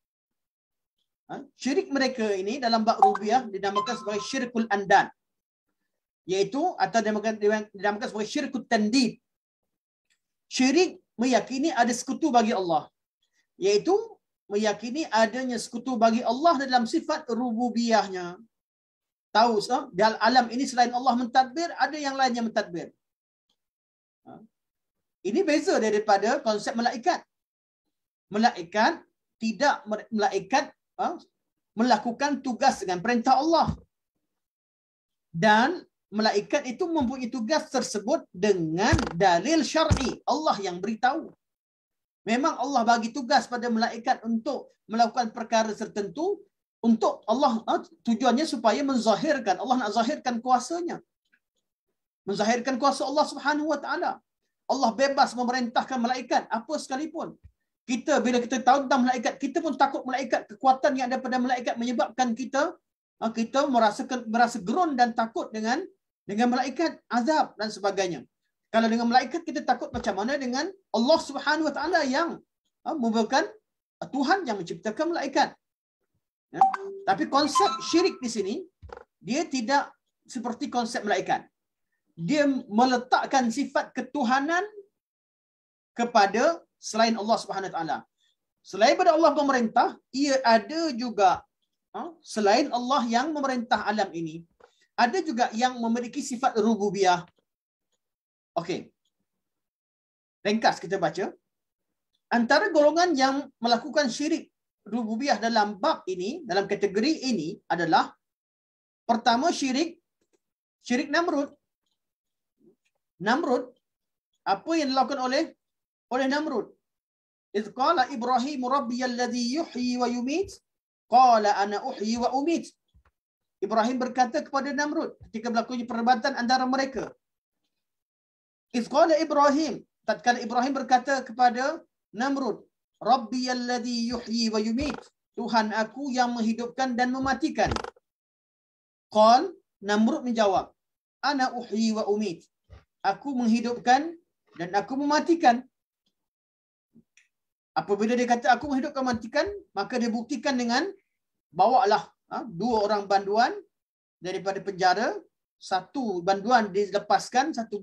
Syirik mereka ini dalam bab rububiyah dinamakan sebagai syirkul andad, iaitu atau dinamakan sebagai syirkut tandid. Syirik meyakini ada sekutu bagi Allah, iaitu meyakini adanya sekutu bagi Allah dalam sifat rububiyahnya. Tahu dalam alam ini selain Allah mentadbir, ada yang lain yang mentadbir. Ini beza daripada konsep malaikat. Malaikat melakukan tugas dengan perintah Allah, dan malaikat itu mempunyai tugas tersebut dengan dalil syar'i. Allah yang beritahu. Memang Allah bagi tugas pada malaikat untuk melakukan perkara tertentu, untuk Allah tujuannya supaya menzahirkan, Allah nak zahirkan kuasanya, menzahirkan kuasa Allah Subhanahu wa taala. Allah bebas memerintahkan malaikat apa sekalipun. Kita bila kita tahu tentang malaikat, kita pun takut malaikat. Kekuatan yang ada pada malaikat menyebabkan kita merasa gerun dan takut dengan malaikat, azab dan sebagainya. Kalau dengan malaikat kita takut, macam mana dengan Allah Subhanahu wa taala yang merupakan Tuhan yang menciptakan malaikat. Ya? Tapi konsep syirik di sini dia tidak seperti konsep malaikat. Dia meletakkan sifat ketuhanan kepada selain Allah Subhanahu wa taala. Selain daripada Allah pemerintah, ia ada juga selain Allah yang memerintah alam ini. ada juga yang memiliki sifat rububiyah. Okey. Ringkas kita baca. Antara golongan yang melakukan syirik rububiyah dalam bab ini, dalam kategori ini adalah pertama syirik Namrud. Namrud, apa yang dilakukan oleh Namrud? Idh qala Ibrahim rabbiyalladzi yuhyi wa yumit qala ana uhyi wa umit. Ibrahim berkata kepada Namrud ketika berlakunya perdebatan antara mereka. Idh qala Ibrahim, tatkala Ibrahim berkata kepada Namrud, rabbiyalladzi yuhyi wa yumit, Tuhan aku yang menghidupkan dan mematikan. Qal, Namrud menjawab, ana uhyi wa umit, aku menghidupkan dan aku mematikan. Apabila dia kata aku menghidupkan mematikan, maka dia buktikan dengan bawalah 2 orang banduan daripada penjara, 1 banduan dilepaskan,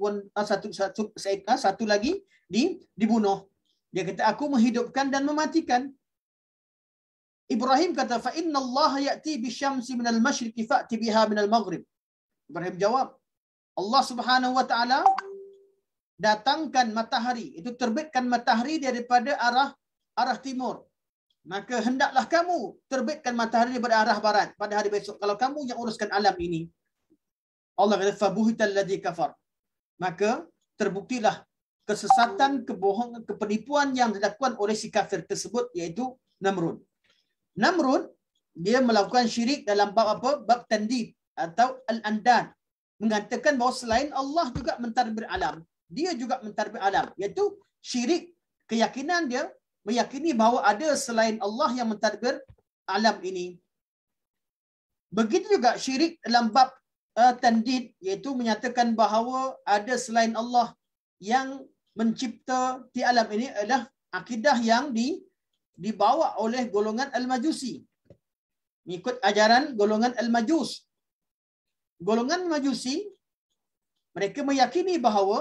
satu lagi dibunuh. Dia kata aku menghidupkan dan mematikan. Ibrahim kata fa inna Allah ya'ti bisyamsi minal masyriqi fa'ti biha minal maghrib. Ibrahim jawab, Allah Subhanahu wa taala datangkan matahari, itu terbitkan matahari daripada arah timur. Maka hendaklah kamu terbitkan matahari daripada arah barat pada hari besok kalau kamu yang uruskan alam ini. Allah kata fabuhital ladzi kafar. Maka terbuktilah kesesatan, kebohongan, kepenipuan yang dilakukan oleh si kafir tersebut, iaitu Namrud. Namrud dia melakukan syirik dalam bab apa? Bab tandid atau al-andad. Mengatakan bahawa selain Allah juga mentadbir alam. Dia juga mentadbir alam, iaitu syirik keyakinan dia meyakini bahawa ada selain Allah yang mentadbir alam ini. Begitu juga syirik dalam bab tandid, iaitu menyatakan bahawa ada selain Allah yang mencipta di alam ini adalah akidah yang dibawa oleh golongan Al-Majusi. Mengikut ajaran golongan Al-Majus. Golongan Majusi, mereka meyakini bahawa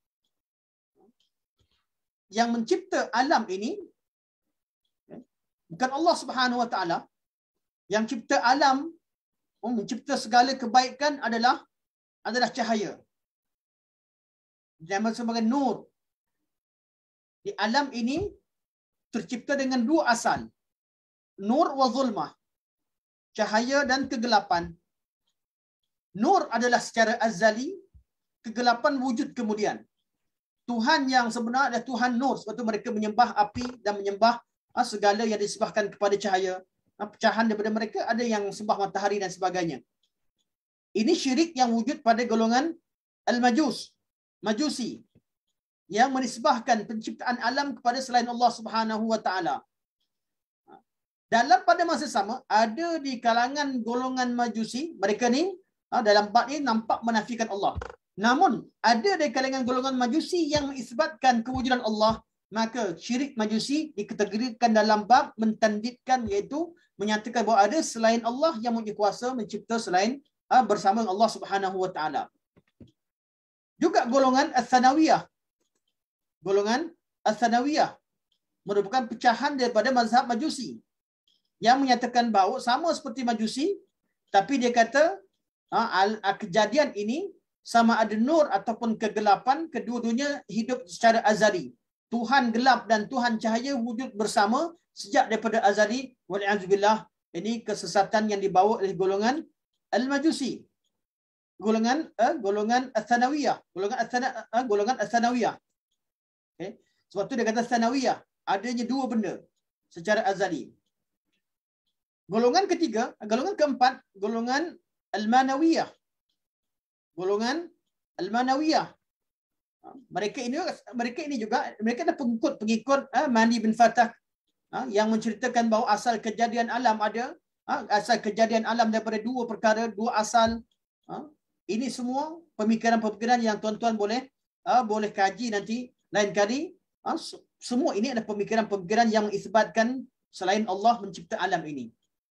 yang mencipta alam ini bukan Allah Subhanahu wa taala. Yang cipta alam, mencipta segala kebaikan adalah cahaya. Nama sebagai nur. Di alam ini tercipta dengan 2 asal. Nur wa zulmah. Cahaya dan kegelapan. Nur adalah secara azali, kegelapan wujud kemudian. Tuhan yang sebenar adalah Tuhan Nur. Sebab itu mereka menyembah api dan menyembah segala yang disembahkan kepada cahaya. Pecahan daripada mereka ada yang sembah matahari dan sebagainya. Ini syirik yang wujud pada golongan Al-Majus, Majusi, yang menisbahkan penciptaan alam kepada selain Allah Subhanahu wa taala. Dalam pada masa sama ada di kalangan golongan Majusi, mereka ni dalam bab ini nampak menafikan Allah. Namun ada dari kalangan golongan Majusi yang mengisbatkan kewujudan Allah, maka syirik Majusi dikategorikan dalam bab mentandidkan, iaitu menyatakan bahawa ada selain Allah yang mempunyai kuasa mencipta selain bersama Allah Subhanahu wa taala. Juga golongan Ats-Tsanawiyah. Golongan Ats-Tsanawiyah merupakan pecahan daripada mazhab Majusi yang menyatakan bahawa sama seperti Majusi, tapi dia kata kejadian ini sama ada nur ataupun kegelapan, kedua-duanya hidup secara azali. Tuhan gelap dan Tuhan cahaya wujud bersama sejak daripada azali. Wal'azubillah, ini kesesatan yang dibawa oleh golongan Al-Majusi. Golongan Ats-Tsanawiyah. Golongan Ats-Tsanawiyah. Okay. Sebab tu dia kata Ats-Tsanawiyah, adanya 2 benda secara azali. Golongan ketiga, golongan keempat, golongan Al-Manawiyah. Golongan Al-Manawiyah. Mereka ini juga mereka ada pengikut Mani bin Fatah yang menceritakan bahawa asal kejadian alam ada, asal kejadian alam daripada 2 perkara, 2 asal. Ini semua pemikiran-pemikiran yang tuan-tuan boleh kaji nanti lain kali. Semua ini adalah pemikiran-pemikiran yang mengisbatkan selain Allah mencipta alam ini.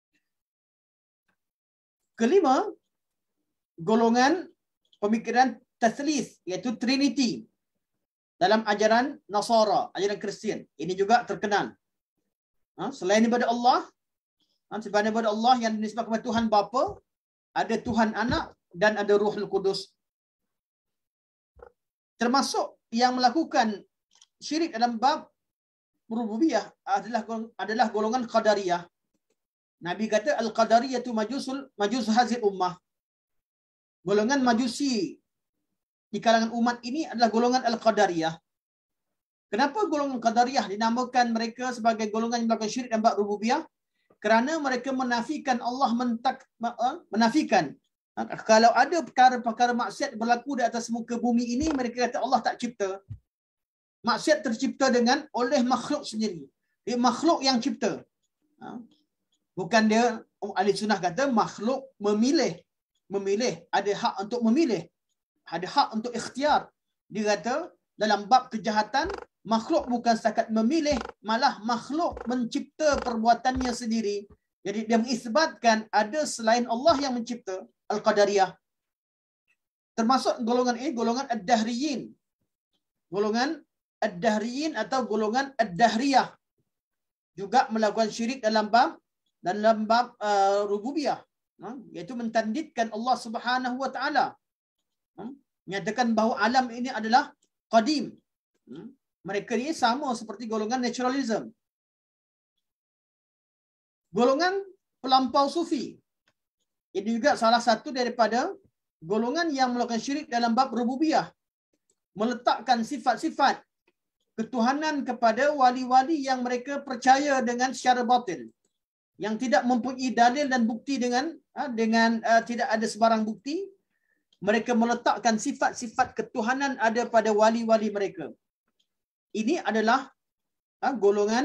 Kelima, golongan pemikiran Tathlis, iaitu Trinity dalam ajaran Nasara, ajaran Kristian. Ini juga terkenal. Selain daripada Allah, yang dinisbahkan kepada Tuhan Bapa, ada Tuhan Anak, dan ada Ruhul Kudus. Termasuk yang melakukan syirik dalam bab rububiyah adalah golongan Qadariyah. Nabi kata al-Qadariyah itu majus hazil ummah. Golongan majusi di kalangan umat ini adalah golongan al-Qadariyah. Kenapa golongan Qadariyah dinamakan mereka sebagai golongan yang melakukan syirik dan bab rububiyah? Kerana mereka menafikan Allah menafikan kalau ada perkara-perkara maksiat berlaku di atas muka bumi ini, mereka kata Allah tak cipta. Maksiat tercipta oleh makhluk sendiri. Dia makhluk yang cipta. Bukan dia, ahli sunnah kata makhluk memilih, ada hak untuk memilih, ada hak untuk ikhtiar. Dia kata dalam bab kejahatan, makhluk bukan setakat memilih, malah makhluk mencipta perbuatannya sendiri. Jadi dia mengisbatkan ada selain Allah yang mencipta. Al-Qadariyah. Termasuk golongan ini, golongan Ad-Dahriyin. Golongan Ad-Dahriyin atau golongan Ad-Dahriyah. Juga melakukan syirik dalam bab rububiyah. Iaitu mentandidkan Allah Subhanahu Wa Taala. Menyatakan bahawa alam ini adalah qadim. Mereka ini sama seperti golongan naturalism. Golongan pelampau sufi. Ini juga salah satu daripada golongan yang melakukan syirik dalam bab rububiyah. Meletakkan sifat-sifat ketuhanan kepada wali-wali yang mereka percaya dengan secara batil. Yang tidak mempunyai dalil dan bukti dengan tidak ada sebarang bukti. Mereka meletakkan sifat-sifat ketuhanan ada pada wali-wali mereka. Ini adalah golongan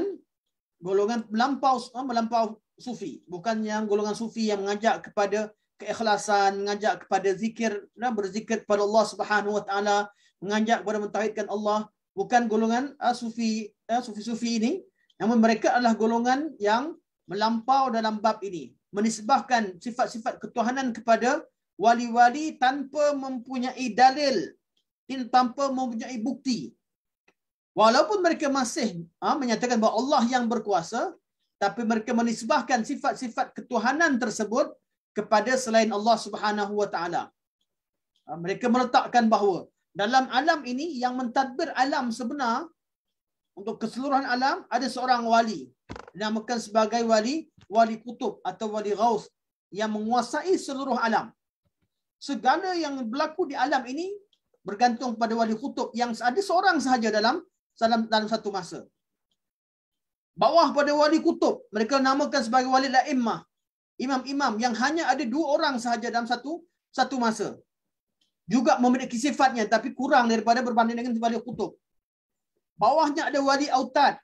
melampau sufi, bukan yang golongan sufi yang mengajak kepada keikhlasan, mengajak kepada zikir, berzikir kepada Allah Subhanahu Wa Taala, mengajak kepada mentauhidkan Allah. Bukan golongan sufi ini, namun mereka adalah golongan yang melampau dalam bab ini, menisbahkan sifat-sifat ketuhanan kepada wali-wali tanpa mempunyai dalil, tanpa mempunyai bukti. Walaupun mereka masih menyatakan bahawa Allah yang berkuasa, tapi mereka menisbahkan sifat-sifat ketuhanan tersebut kepada selain Allah Subhanahu Wa Taala. Mereka meletakkan bahawa dalam alam ini yang mentadbir alam sebenar untuk keseluruhan alam ada seorang wali, dinamakan sebagai wali kutub atau wali ghaus yang menguasai seluruh alam. Segala yang berlaku di alam ini bergantung pada wali kutub yang ada seorang sahaja dalam satu masa. Bawah pada wali kutub, mereka namakan sebagai wali la'immah, imam-imam yang hanya ada 2 orang sahaja dalam satu masa. Juga memiliki sifatnya tapi kurang daripada berbanding dengan wali kutub. Bawahnya ada wali autad.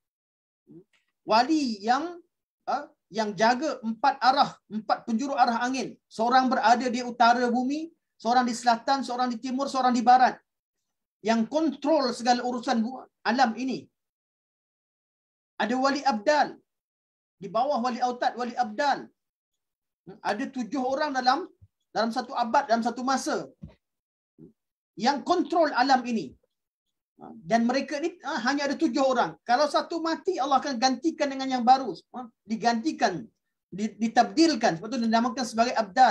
Wali yang jaga 4 arah, 4 penjuru arah angin. Seorang berada di utara bumi, seorang di selatan, seorang di timur, seorang di barat. Yang kontrol segala urusan alam ini. Ada wali abdal. Di bawah wali autad, wali abdal. Ada 7 orang dalam satu abad, dalam satu masa. Yang kontrol alam ini. Dan mereka ni hanya ada 7 orang. Kalau satu mati, Allah akan gantikan dengan yang baru. Digantikan, ditabdilkan. Sebab itu dinamakan sebagai abdal.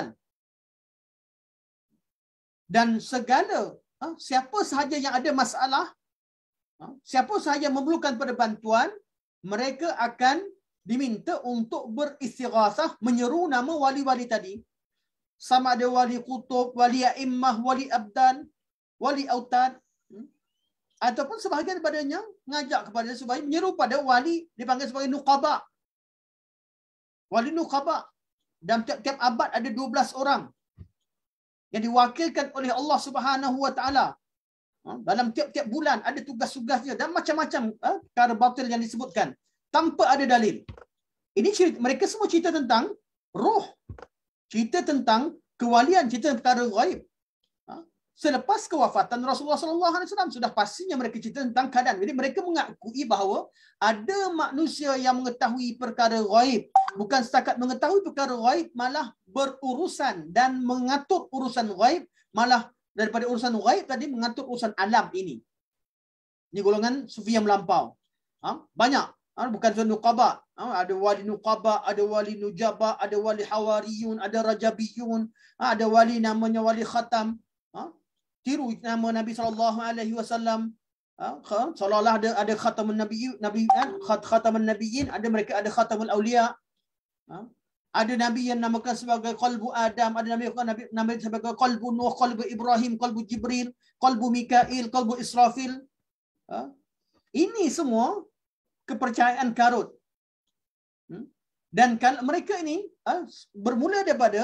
Dan segala, siapa sahaja yang ada masalah, siapa sahaja memerlukan pada bantuan, mereka akan diminta untuk beristighasah, menyeru nama wali-wali tadi. Sama ada wali kutub, wali a'immah, wali abdan, wali autad, ataupun sebahagian daripadanya ngajak kepada supaya menyeru pada wali dipanggil sebagai nuqaba. Wali nuqaba. Dalam tiap-tiap abad ada 12 orang yang diwakilkan oleh Allah Subhanahu Wa Taala. Dalam tiap-tiap bulan ada tugas-tugasnya dan macam-macam perkara batil yang disebutkan tanpa ada dalil. Ini cerita, mereka semua cerita tentang roh, cerita tentang kewalian, cerita tentang perkara ghaib. Selepas kewafatan Rasulullah SAW sudah pastinya mereka cerita tentang keadaan. Jadi mereka mengakui bahawa ada manusia yang mengetahui perkara ghaib. Bukan setakat mengetahui perkara ghaib, malah berurusan dan mengatur urusan ghaib, malah daripada urusan ghaib tadi mengatur urusan alam ini. Ini golongan sufi yang melampau. Banyak Bukan surah Nuqaba. Ada wali Nuqaba, ada wali Nujaba, ada wali Hawariyun, ada Rajabiyun, ada wali namanya wali Khatam. Tiru nama Nabi SAW. Seolah-olah ada Khatamun Nabiyyin, Khatamun Nabiyyin, ada mereka ada Khatamul Awliya. Ada Nabi yang namakan sebagai Qalbu Adam, ada Nabi sebagai Qalbu Nuh, Qalbu Ibrahim, Qalbu Jibril, Qalbu Mikail, Qalbu Israfil. Ini semua kepercayaan karut. Dan kalau mereka ini bermula daripada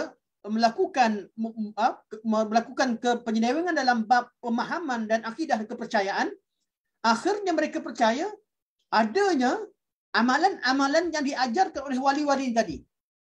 melakukan penyelewengan dalam bab pemahaman dan akidah kepercayaan, akhirnya mereka percaya adanya amalan-amalan yang diajarkan oleh wali-wali tadi.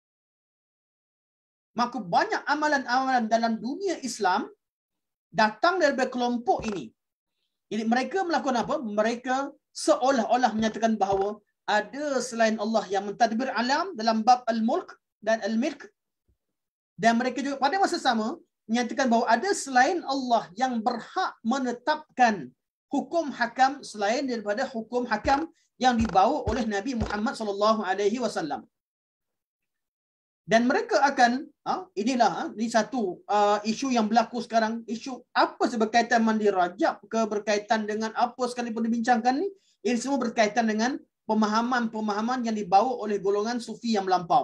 Maka banyak amalan-amalan dalam dunia Islam datang dari kelompok ini. Jadi mereka melakukan apa? Mereka seolah-olah menyatakan bahawa ada selain Allah yang mentadbir alam dalam bab al-mulk dan al-milk. Dan mereka juga pada masa sama menyatakan bahawa ada selain Allah yang berhak menetapkan hukum hakam selain daripada hukum hakam yang dibawa oleh Nabi Muhammad SAW. Dan mereka akan, ini satu isu yang berlaku sekarang, isu apa berkaitan mandi rajab ke berkaitan dengan apa sekalipun dibincangkan ni, ini semua berkaitan dengan pemahaman-pemahaman yang dibawa oleh golongan sufi yang melampau.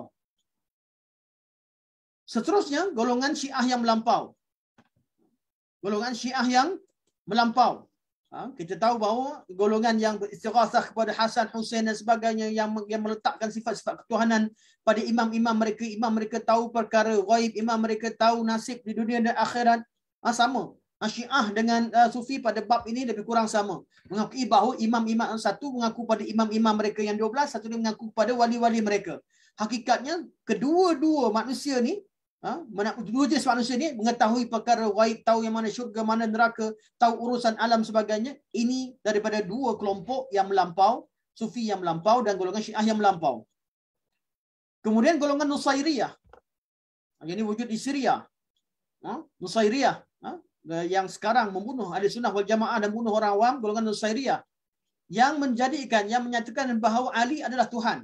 Seterusnya, golongan Syiah yang melampau. Golongan Syiah yang melampau. Kita tahu bahawa golongan yang beristighasah kepada Hasan, Hussein dan sebagainya yang meletakkan sifat-sifat ketuhanan pada imam-imam mereka. Imam mereka tahu perkara ghaib, imam mereka tahu nasib di dunia dan akhirat. Sama. Syiah dengan Sufi pada bab ini lebih kurang sama. Mengakui bahawa imam-imam satu mengaku pada imam-imam mereka yang 12, satu dia mengaku pada wali-wali mereka. Hakikatnya kedua-dua manusia ni, dua jenis manusia ni mengetahui perkara ghaib, tahu yang mana syurga, mana neraka, tahu urusan alam sebagainya. Ini daripada dua kelompok yang melampau, Sufi yang melampau dan golongan Syiah yang melampau. Kemudian golongan Nusairiyah. Yang ini wujud di Syria. Nusairiyah. Yang sekarang membunuh ahli sunnah wal jamaah dan bunuh orang awam, golongan Nusairiyah. Yang menyatakan bahawa Ali adalah Tuhan.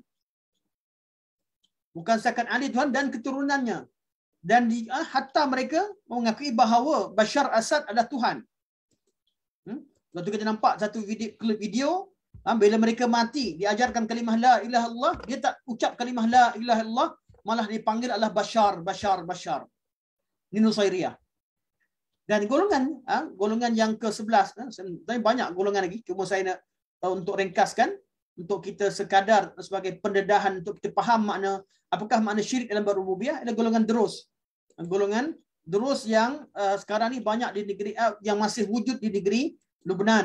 Bukan setakat Ali Tuhan dan keturunannya. Dan hatta mereka mengakui bahawa Bashar Assad adalah Tuhan. Waktu kita nampak satu video bila mereka mati, diajarkan kalimah la ilaha illallah, dia tak ucap kalimah la ilaha illallah, malah dipanggil adalah Bashar. Ini Nusairiyah. Dan golongan yang ke-11, banyak golongan lagi, cuma saya nak untuk ringkaskan, untuk kita sekadar sebagai pendedahan, untuk kita faham apakah makna syirik dalam bab rububiyah, adalah golongan Druz. Golongan Druz yang sekarang ni banyak di negeri, yang masih wujud di negeri Lebanon.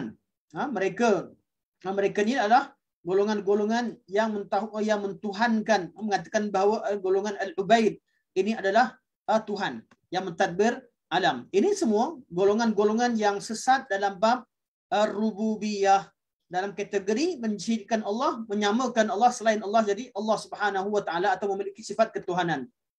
Mereka ni adalah golongan-golongan yang mentuhankan, mengatakan bahawa golongan Al-Ubaid ini adalah Tuhan yang mentadbir alam. Ini semua golongan-golongan yang sesat dalam bab rububiyah, dalam kategori mensyirikkan Allah, menyamakan Allah selain Allah jadi Allah Subhanahu wa taala atau memiliki sifat ketuhanan.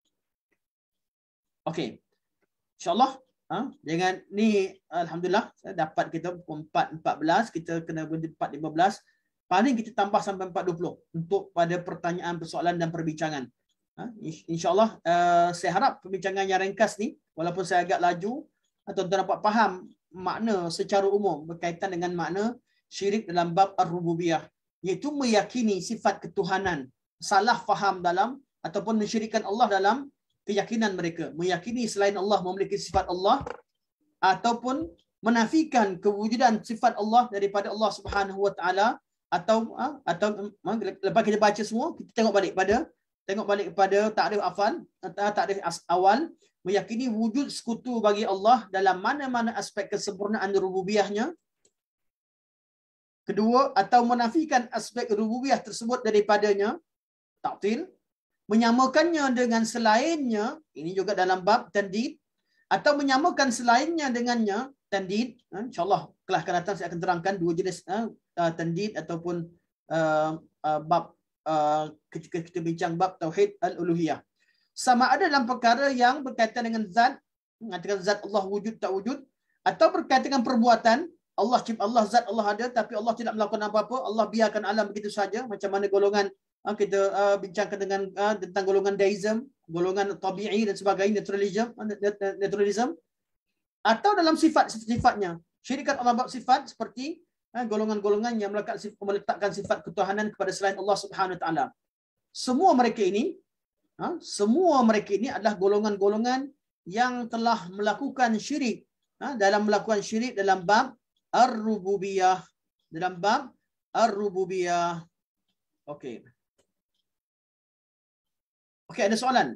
Okey. Insya-Allah dengan ni alhamdulillah saya dapat kita 4:14, kita kena berhenti 4:15. Paling kita tambah sampai 4:20 untuk pada pertanyaan, persoalan dan perbincangan. InsyaAllah saya harap perbincangan yang ringkas ni, walaupun saya agak laju, tuan-tuan dapat faham makna secara umum berkaitan dengan makna syirik dalam bab ar-rububiyah, iaitu meyakini sifat ketuhanan, salah faham dalam ataupun mensyirikkan Allah dalam keyakinan mereka, meyakini selain Allah memiliki sifat Allah ataupun menafikan kewujudan sifat Allah daripada Allah Subhanahu wa taala, atau lepas kita baca semua, kita tengok balik kepada takrif awal, meyakini wujud sekutu bagi Allah dalam mana-mana aspek kesempurnaan rububiyahnya. Kedua, atau menafikan aspek rububiyah tersebut daripadanya, ta'til, menyamakannya dengan selainnya, ini juga dalam bab tandid, atau menyamakan selainnya dengannya, tandid. InsyaAllah kelas akan datang saya akan terangkan dua jenis tandid ataupun bab ketika kita bincang bab tauhid al-uluhiyah. Sama ada dalam perkara yang berkaitan dengan zat, mengatakan zat Allah wujud tak wujud, atau berkaitan dengan perbuatan, Allah zat Allah ada tapi Allah tidak melakukan apa-apa, Allah biarkan alam begitu saja. Macam mana golongan kita bincangkan dengan tentang golongan deism, golongan tabi'i dan sebagainya, naturalism, atau dalam sifat-sifatnya. Syirikat Allah bab sifat seperti golongan-golongan yang meletakkan sifat ketuhanan kepada selain Allah Subhanahu Wa Taala. Semua mereka ini adalah golongan-golongan yang telah melakukan syirik, dalam melakukan syirik dalam bab ar-rububiyah, Okey, ada soalan.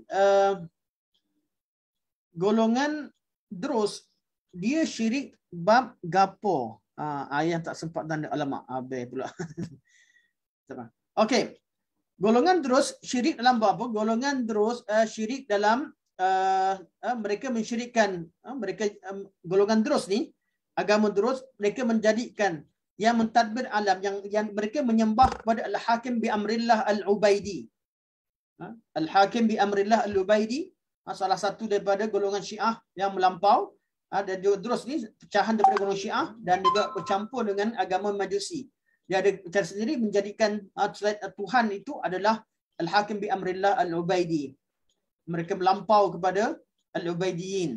Golongan Drus dia syirik bab gapo? Ayah tak sempat tanda, alamak, habis pula. Okey. Golongan Drus syirik dalam bab apa? Golongan Drus syirik dalam mereka mensyirikkan golongan Drus ni, agama Drus, mereka menjadikan yang mentadbir alam, yang mereka menyembah kepada Al-Hakim bi Amrillah Al-Ubaidi. Al-Hakim bi Amrillah Al-Ubaidi, salah satu daripada golongan Syiah yang melampau. Ada Drus ni pecahan daripada golongan Syiah dan juga bercampur dengan agama Majusi. Dia ada cara sendiri menjadikan Tuhan itu adalah Al-Hakim bi Amrillah Al-Ubaidi. Mereka melampau kepada Al-Ubaidiyin.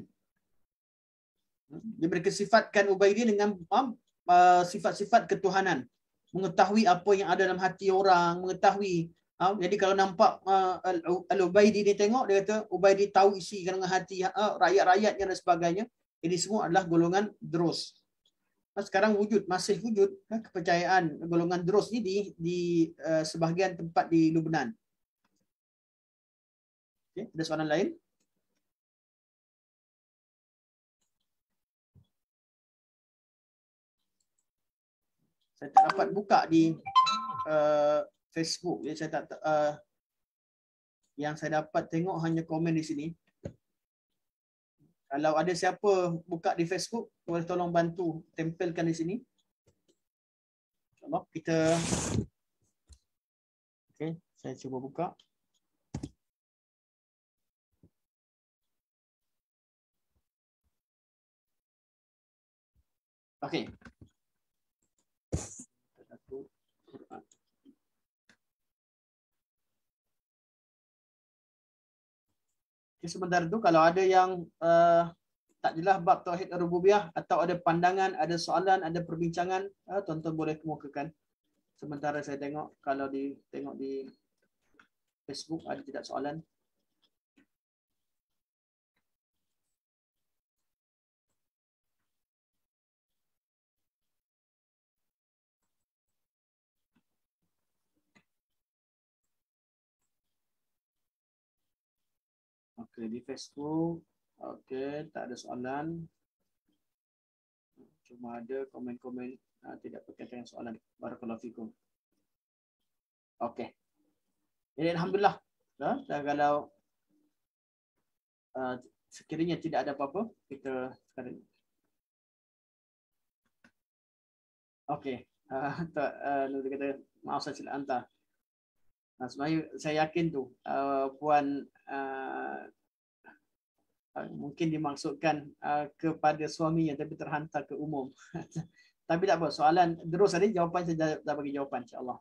Mereka sifatkan Ubaidi dengan sifat-sifat ketuhanan. Mengetahui apa yang ada dalam hati orang, mengetahui. Jadi kalau nampak Al-Ubaidi ni tengok, dia kata Ubaidi tahu isi dengan hati rakyat-rakyatnya dan sebagainya. Ini semua adalah golongan Drus. Sekarang masih wujud kepercayaan golongan Drus ni di sebahagian tempat di Lubnan. Okay, ada soalan lain? Saya tak dapat buka di Facebook. Jadi saya tak yang saya dapat tengok hanya komen di sini. Kalau ada siapa buka di Facebook, boleh tolong bantu tempelkan di sini. InsyaAllah kita... Okey, saya cuba buka. Okey. Sebentar tu kalau ada yang tak jelas bab tauhid rububiyah atau ada pandangan, ada soalan, ada perbincangan, tuan-tuan boleh kemukakan. Sementara saya tengok kalau tengok di Facebook ada tidak soalan. Okey, di Facebook. Okey, tak ada soalan. Cuma ada komen-komen tidak berkaitan dengan soalan. Barakallahu fikum. Okey. Jadi alhamdulillah. Kalau sekiranya tidak ada apa-apa, kita sekarang. Okey. Nur kata maaf saya silap hantar. Sebenarnya saya yakin tu puan mungkin dimaksudkan kepada suaminya tapi terhantar ke umum. Tapi tak apa, soalan terus tadi jawapan saya dah bagi jawapan insya-Allah.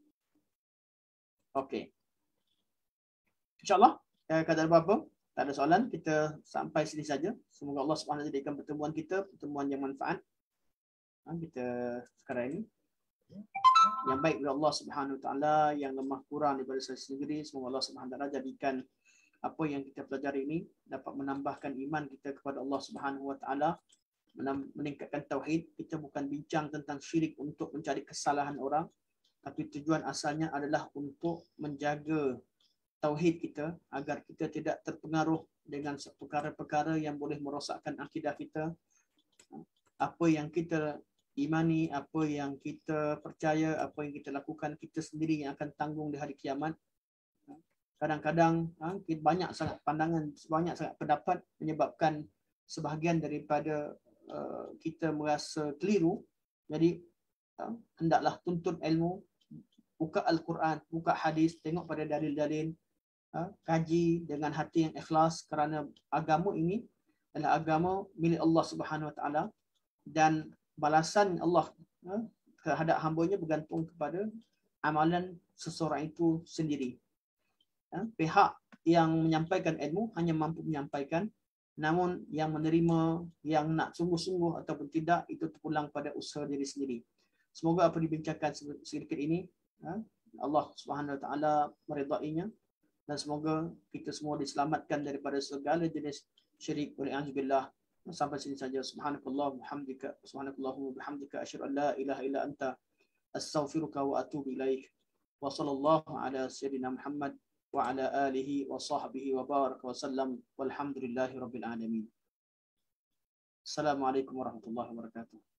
Okey. Insya-Allah kalau ada apa-apa, tak ada soalan, kita sampai sini saja. Semoga Allah Subhanahu wa taala jadikan pertemuan kita pertemuan yang manfaat. Kita sekarang ini yang baik dari Allah Subhanahu wa taala, yang lemah kurang daripada saya sendiri, semoga Allah Subhanahu wa taala jadikan apa yang kita pelajari ini dapat menambahkan iman kita kepada Allah Subhanahu wa taala, meningkatkan tauhid. Kita bukan bincang tentang syirik untuk mencari kesalahan orang, tapi tujuan asalnya adalah untuk menjaga tauhid kita agar kita tidak terpengaruh dengan perkara-perkara yang boleh merosakkan akidah kita. Apa yang kita imani, apa yang kita percaya, apa yang kita lakukan, kita sendiri yang akan tanggung di hari kiamat. Kadang-kadang banyak sangat pandangan, banyak sangat pendapat menyebabkan sebahagian daripada kita merasa keliru. Jadi hendaklah tuntut ilmu, buka Al-Quran, buka hadis, tengok pada dalil-dalil, kaji dengan hati yang ikhlas, kerana agama ini adalah agama milik Allah Subhanahu wa taala dan balasan Allah terhadap hamba-Nya bergantung kepada amalan seseorang itu sendiri. Pihak yang menyampaikan ilmu hanya mampu menyampaikan, namun yang menerima, yang nak sungguh-sungguh ataupun tidak, itu terpulang pada usaha diri sendiri. Semoga apa dibincangkan sedikit ini Allah Subhanahu Wa Taala meridainya, dan semoga kita semua diselamatkan daripada segala jenis syirik. Wal'iyadzubillah. Sampai sini saja. Subhanakallah bihamdika, subhanakallahumma bihamdika, asyhadu an la ilaha illa anta, astaghfiruka wa atubu ilaik. Wa sallallahu ala sayyidina Muhammad wa ala alihi wa sahbihi wa baraka wa sallam, walhamdulillahi rabbil alamin. Assalamualaikum warahmatullahi wabarakatuh.